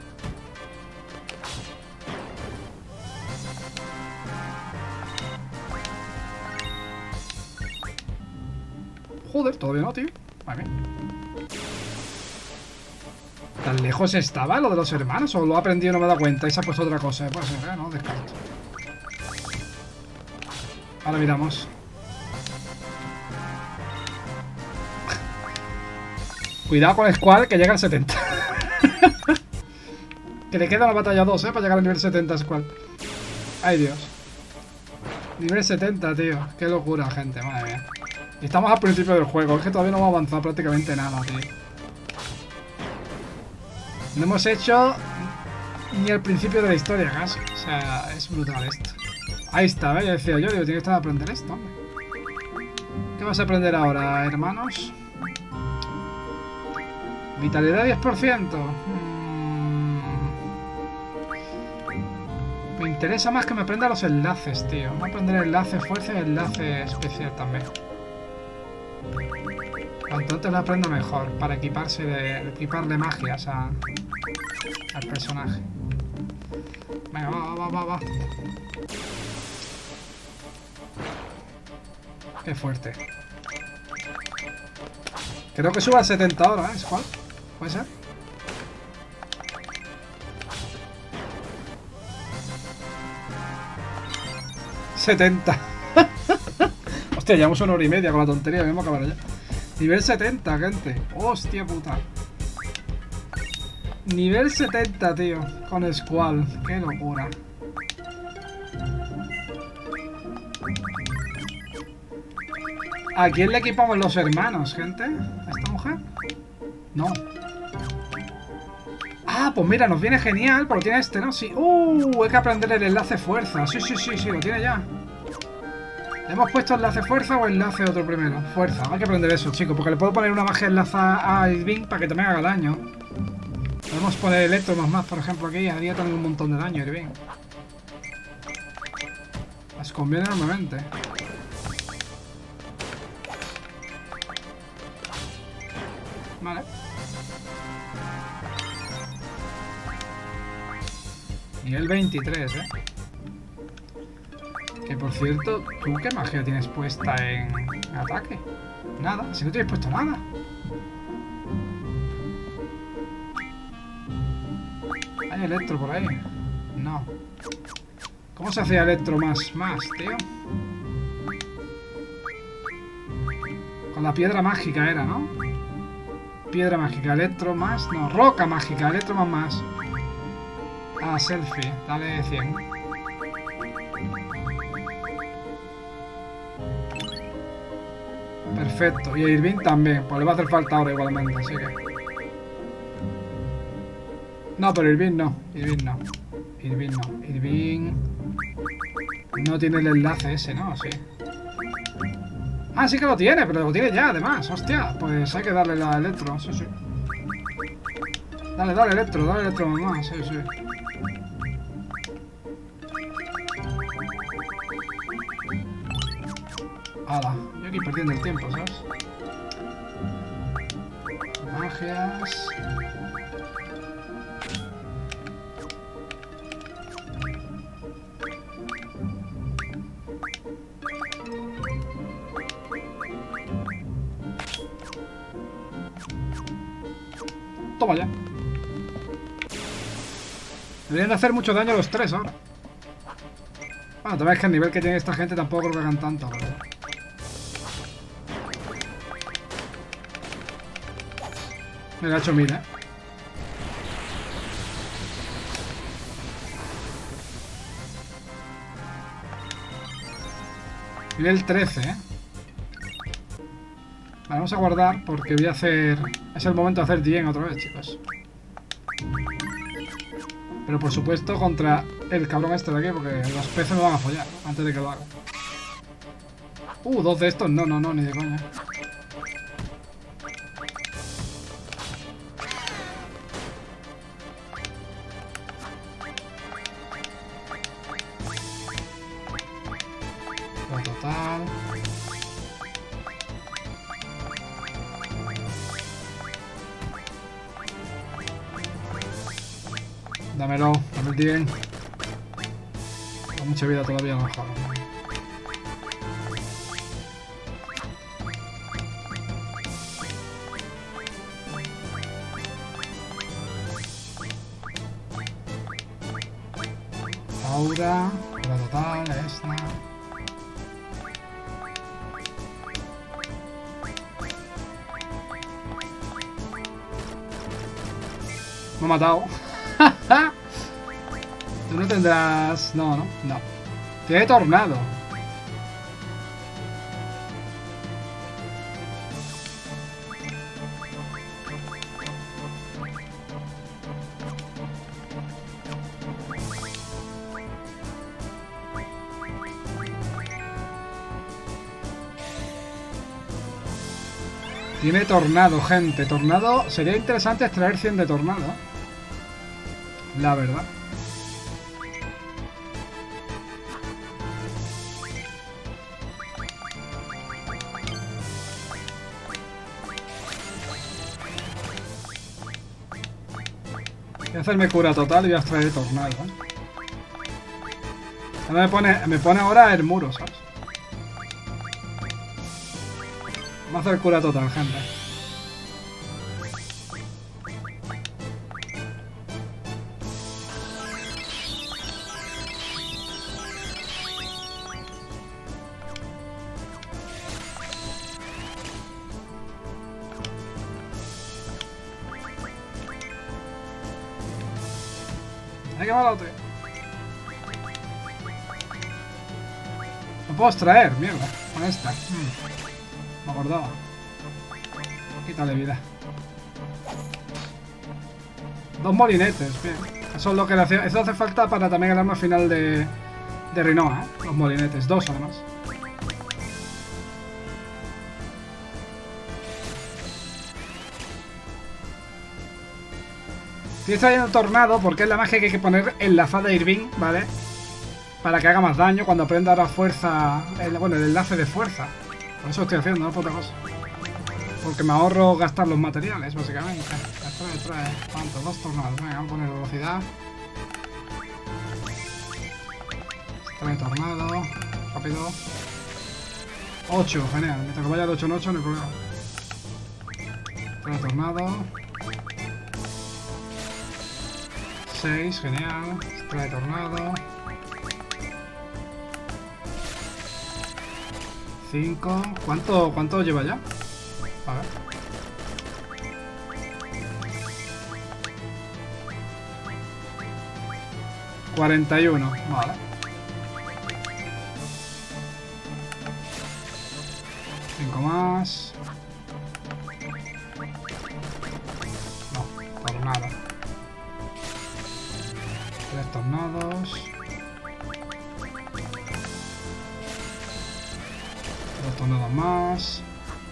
A: Joder, todavía no, tío. Vale. ¿Tan lejos estaba lo de los hermanos? ¿O lo ha aprendido y no me he dado cuenta y se ha puesto otra cosa? Puede ser, ¿eh? No, descarto. Ahora miramos. Cuidado con el Squall que llega al setenta. Que le queda la batalla dos, ¿eh? Para llegar al nivel setenta Squall. Ay, Dios. Nivel setenta, tío. Qué locura, gente. Madre mía. Y estamos al principio del juego. Es que todavía no hemos avanzado prácticamente nada, tío. No hemos hecho ni el principio de la historia casi. O sea, es brutal esto. Ahí está, ¿eh? Ya decía yo, digo, tiene que estar a aprender esto, hombre. ¿Qué vas a aprender ahora, hermanos? Vitalidad diez por ciento. Hmm. Me interesa más que me aprenda los enlaces, tío. Voy a aprender enlace fuerza y enlace especial también. Cuanto antes lo aprenda mejor, para equiparse de, equiparle magias a, al personaje. Venga, va, va, va, va. Qué fuerte. Creo que suba a setenta ahora, ¿eh? ¿Cuál? ¿Puede ser? setenta. Hostia, llevamos una hora y media con la tontería, vamos a acabar ya. Nivel setenta, gente. Hostia puta. Nivel setenta, tío. Con Squall. Qué locura. ¿A quién le equipamos los hermanos, gente? ¿A esta mujer? No. Ah, pues mira, nos viene genial. Porque tiene este, ¿no? Sí. Uh, hay que aprender el enlace fuerza. Sí, sí, sí, sí, lo tiene ya. ¿Le hemos puesto enlace fuerza o enlace otro primero? Fuerza, hay que aprender eso, chicos. Porque le puedo poner una magia enlaza a Irving para que también haga daño. Podemos poner electro más más, por ejemplo, aquí. Haría también un montón de daño, Irving. Las conviene enormemente. Vale. Nivel veintitrés, eh. Que por cierto, ¿tú qué magia tienes puesta en ataque? Nada, si no tienes puesto nada. ¿Hay electro por ahí? No. ¿Cómo se hacía electro más? Más, tío. Con la piedra mágica era, ¿no? Piedra mágica, electro más... No, roca mágica, electro más más. Ah, selfie, dale cien. Perfecto, y a Irving también, pues le va a hacer falta ahora igualmente, así que... No, pero Irving no, Irving no. Irving no, Irving... No tiene el enlace ese, ¿no? Sí. Ah, sí que lo tiene, pero lo tiene ya, además. Hostia, pues hay que darle la electro, sí, sí. Dale, dale electro, dale electro mamá, sí, sí. Hala, yo aquí perdiendo el tiempo, ¿sabes? Magias. Toma ya. Deberían de hacer mucho daño a los tres ahora. Bueno, también es que el nivel que tiene esta gente tampoco creo que hagan tanto, ¿verdad? Me lo ha hecho mil, ¿eh? Nivel trece, ¿eh? Vale, vamos a guardar porque voy a hacer... Es el momento de hacer D N otra vez, chicos. Pero por supuesto contra el cabrón este de aquí, porque los peces me van a follar antes de que lo haga. Uh, dos de estos. No, no, no, ni de coña. La total. Dámelo, dame el bien. Con mucha vida todavía, no jodas. Aura, la total, esta. Me ha matado. Tú no tendrás... No, no, no. Tiene tornado. Tiene tornado, gente. Tornado... Sería interesante extraer cien de tornado. La verdad. Voy a hacerme cura total y voy a extraer tornado, ¿eh? Ahora me pone, me pone ahora el muro, ¿sabes? Vamos a hacer cura total, gente. Hay que malo, tío. No puedo extraer, mierda. Con esta. Hmm. Me acordaba. Quítale vida. Dos molinetes, bien. Eso es lo que le hace. Eso hace falta para también el arma final de. De Rinoa, ¿eh? Los molinetes. Dos además. Estoy trayendo tornado porque es la magia que hay que poner en la fada de Irving, ¿vale? Para que haga más daño cuando aprenda la fuerza. El, bueno, el enlace de fuerza. Por eso estoy haciendo, no por otra cosa. Porque me ahorro gastar los materiales, básicamente. Trae, trae. ¿Cuánto? Dos tornados. Venga, vamos a poner velocidad. Trae tornado. Rápido. ocho, genial. Mientras que vaya de ocho en ocho no hay problema. Trae tornado. seis, genial. Trae tornado. cinco. ¿Cuánto, cuánto lleva ya? A ver. cuarenta y uno. Vale. cinco más. No, tornado. Tres tornados. Dos tornados más.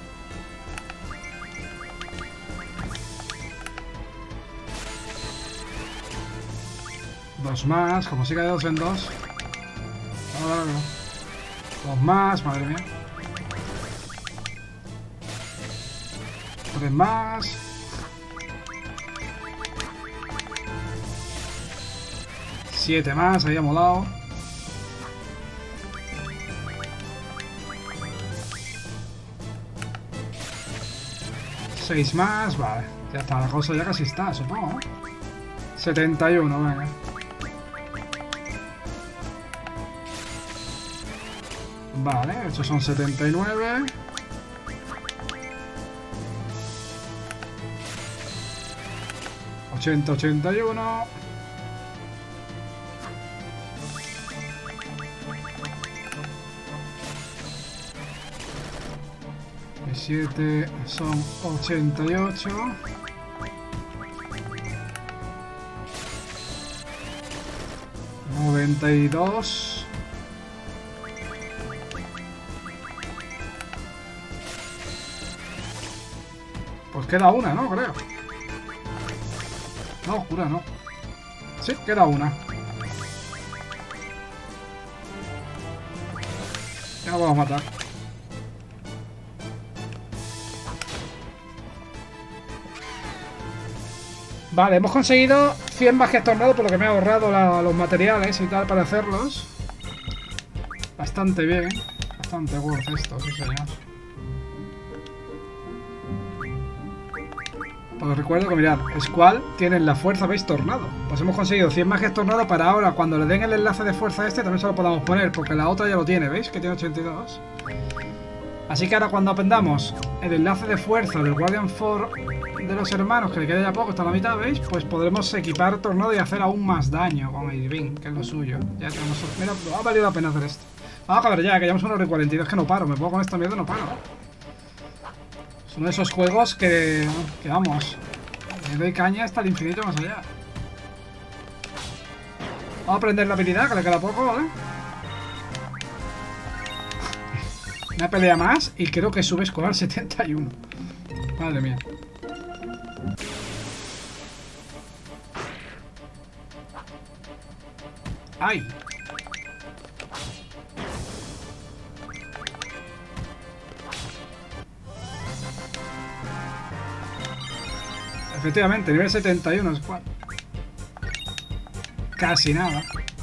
A: Dos más, como siga de dos en dos. Ahora no. Dos más, madre mía. Tres más. Siete más, había molado. Seis más, vale. Ya está, la cosa ya casi está, supongo. setenta y uno, venga. Vale, estos son setenta y nueve. ochenta, ochenta y uno. Y siete son ochenta y ocho. noventa y dos. Pues queda una, ¿no? Creo. No, jura, no. Sí, queda una. Ya lo vamos a matar. Vale, hemos conseguido cien magias tornado, por lo que me he ahorrado la, los materiales y tal para hacerlos. Bastante bien. Bastante worth esto, sí señor. Os recuerdo que mirad, Squall tiene la fuerza, ¿veis? Tornado. Pues hemos conseguido cien magias tornado para ahora, cuando le den el enlace de fuerza a este, también se lo podamos poner, porque la otra ya lo tiene, ¿veis? Que tiene ochenta y dos. Así que ahora cuando aprendamos el enlace de fuerza del Guardian cuatro de los hermanos, que le queda ya poco, está a la mitad, ¿veis? Pues podremos equipar tornado y hacer aún más daño con Irving, que es lo suyo. Ya tenemos... Mira, ha valido la pena hacer esto. Vamos a ver ya, que llevamos una hora y cuarenta y dos, que no paro. Me pongo con esta mierda y no paro. Es uno de esos juegos que... que vamos... Le doy caña hasta el infinito más allá. Vamos a aprender la habilidad, que le queda poco, ¿vale? Una pelea más y creo que sube Squall al setenta y uno. Madre mía. ¡Ay! Efectivamente, nivel setenta y uno Squall. Casi nada.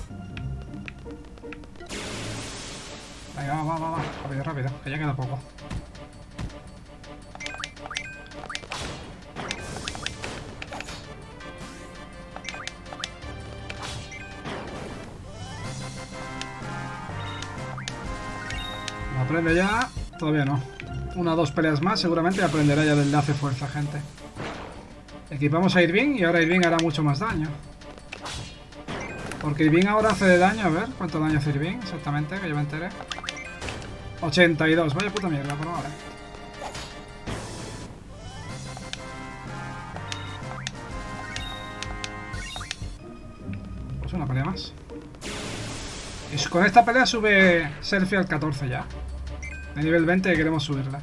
A: Venga, va, va, va, va. Rápido, rápido, que ya queda poco. ¿Lo aprende ya? Todavía no. Una o dos peleas más, seguramente aprenderá ya del enlace fuerza, gente. Equipamos a Irving y ahora Irving hará mucho más daño. Porque Irving ahora hace de daño, a ver, ¿cuánto daño hace Irving? Exactamente, que yo me enteré. ochenta y dos, vaya puta mierda, pero vale. Pues una pelea más. Y con esta pelea sube Selfie al catorce ya. De nivel veinte queremos subirla.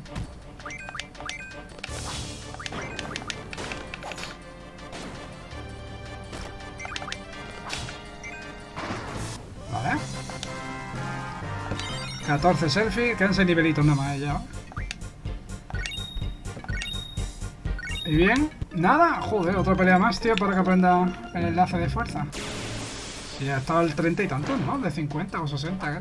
A: Vale. catorce Selfie, quedan seis nivelitos nada más ya. Y bien, nada, joder, otra pelea más, tío, para que aprenda el enlace de fuerza. Si ya estaba el treinta y tantos, ¿no? De cincuenta o sesenta, ¿eh?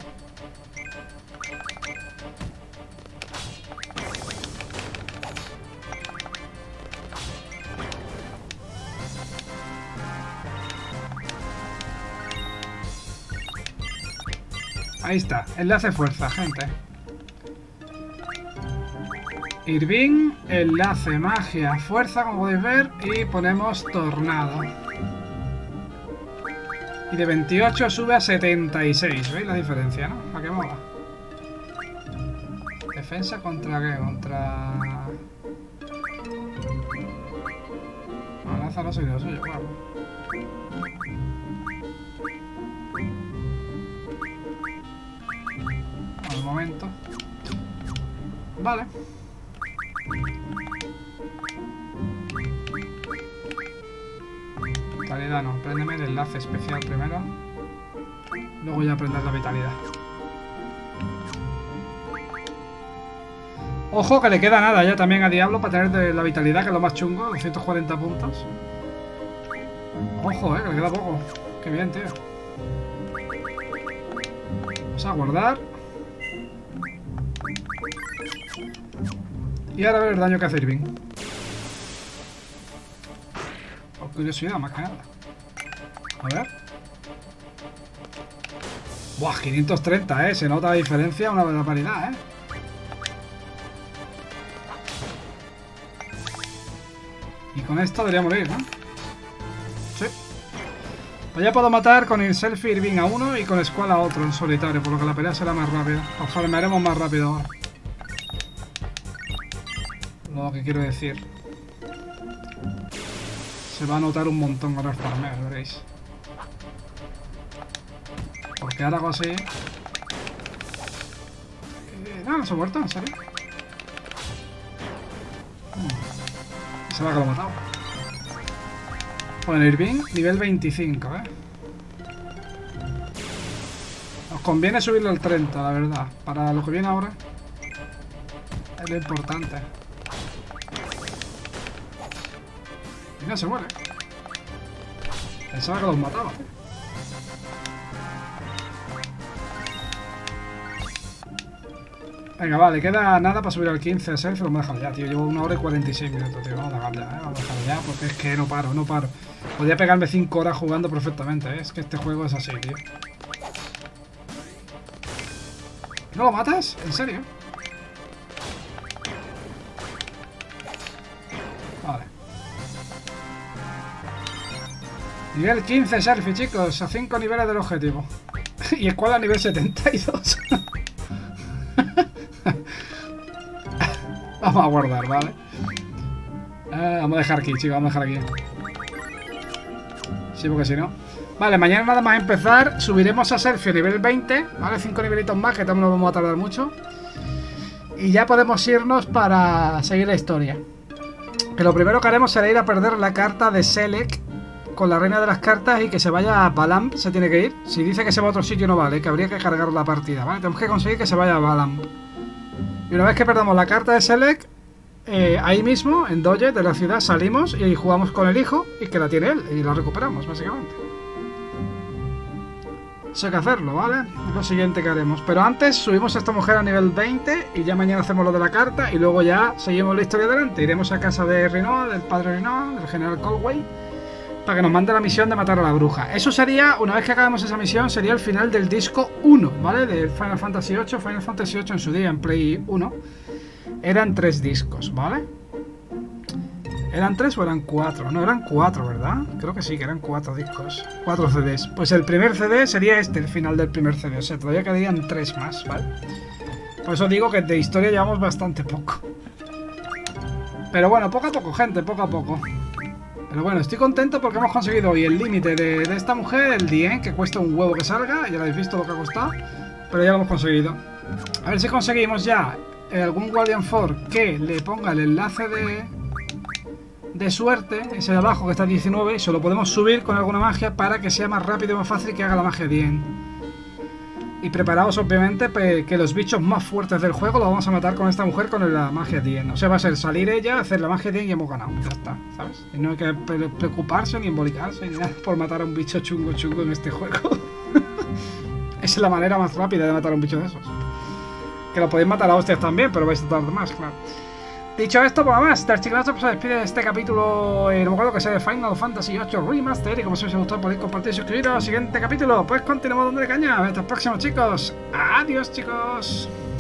A: Ahí está, enlace fuerza, gente. Irving, enlace, magia, fuerza, como podéis ver, y ponemos tornado. Y de veintiocho sube a setenta y seis, ¿veis la diferencia, no? ¿A qué mola? ¿Defensa contra qué? Contra... No, lanza no soy de lo suyo, claro. Un momento. Vale. Vitalidad no, préndeme el enlace especial primero. Luego ya aprender la vitalidad. Ojo que le queda nada ya también a Diablo para tener de la vitalidad, que es lo más chungo, doscientos cuarenta puntos. Ojo, eh, que le queda poco. Qué bien, tío. Vamos a guardar. Y ahora a ver el daño que hace Irving. Por curiosidad, más que nada. A ver. Buah, quinientos treinta, eh. Se nota la diferencia, una barbaridad, eh. Y con esto debería morir, ¿no? Sí. Pues ya puedo matar con el Selfie Irving a uno y con Squall a otro en solitario, por lo que la pelea será más rápida. O farmearemos más rápido ahora. Lo que quiero decir. Se va a notar un montón ahora el farmeo, veréis. Porque ahora hago así. Eh, no, no se ha muerto, en serio. Hmm. Se va que lo he matado. Bueno, Irving, nivel veinticinco, eh. Os conviene subirlo al treinta, la verdad. Para lo que viene ahora. Es lo importante. Y no se muere. Pensaba que los mataba, tío. Venga, vale, queda nada para subir al quince, Selfie, lo vamos a dejar ya, tío. Llevo una hora y cuarenta y seis minutos, tío. Vamos a dejar ya, ¿eh? Vamos a dejarlo ya, porque es que no paro, no paro. Podría pegarme cinco horas jugando perfectamente, ¿eh? Es que este juego es así, tío. ¿No lo matas? ¿En serio? Vale. Nivel quince, Selfie, chicos. A cinco niveles del objetivo. Y Squall a nivel setenta y dos. Vamos a guardar, ¿vale? Eh, vamos a dejar aquí, chicos, vamos a dejar aquí. Sí, porque si no... Vale, mañana nada más empezar, subiremos a Selfie a nivel veinte, ¿vale? cinco nivelitos más, que también no vamos a tardar mucho. Y ya podemos irnos para seguir la historia. Que lo primero que haremos será ir a perder la carta de Select con la reina de las cartas y que se vaya a Balam, se tiene que ir. Si dice que se va a otro sitio no vale, que habría que cargar la partida, ¿vale? Tenemos que conseguir que se vaya a Balam. Y una vez que perdamos la carta de Select, eh, ahí mismo, en Doge de la ciudad, salimos y jugamos con el hijo y que la tiene él, y la recuperamos, básicamente. Eso hay que hacerlo, ¿vale? Es lo siguiente que haremos. Pero antes subimos a esta mujer a nivel veinte y ya mañana hacemos lo de la carta y luego ya seguimos la historia adelante. Iremos a casa de Rinoa, del padre Rinoa, del general Colway, para que nos mande la misión de matar a la bruja. Eso sería, una vez que acabemos esa misión, sería el final del disco uno, ¿vale? De Final Fantasy ocho. Final Fantasy ocho en su día, en Play uno, eran tres discos, ¿vale? ¿Eran tres o eran cuatro? No, eran cuatro, ¿verdad? Creo que sí, que eran cuatro discos. Cuatro C Ds. Pues el primer C D sería este, el final del primer C D. O sea, todavía quedarían tres más, ¿vale? Por eso digo que de historia llevamos bastante poco. Pero bueno, poco a poco, gente, poco a poco. Pero bueno, estoy contento porque hemos conseguido hoy el límite de, de esta mujer, el D N, que cuesta un huevo que salga. Ya lo habéis visto lo que ha costado. Pero ya lo hemos conseguido. A ver si conseguimos ya algún Guardian Force que le ponga el enlace de... de suerte, ese de abajo que está diecinueve, y se lo podemos subir con alguna magia para que sea más rápido y más fácil que haga la magia D N. Y preparaos obviamente que los bichos más fuertes del juego los vamos a matar con esta mujer con la magia D N. O sea, va a ser salir ella, hacer la magia D N y hemos ganado. Ya está, ¿sabes? Y no hay que preocuparse ni embolicarse ni nada por matar a un bicho chungo chungo en este juego. Esa es la manera más rápida de matar a un bicho de esos. Que lo podéis matar a hostias también, pero vais a tardar más, claro. Dicho esto, pues nada más, Starchiclazo pues se despide de este capítulo, eh, no me acuerdo que sea de Final Fantasy ocho Remaster, y como si os ha gustado podéis compartir y suscribiros al siguiente capítulo. Pues continuamos dándole caña, hasta el próximo, chicos. Adiós, chicos.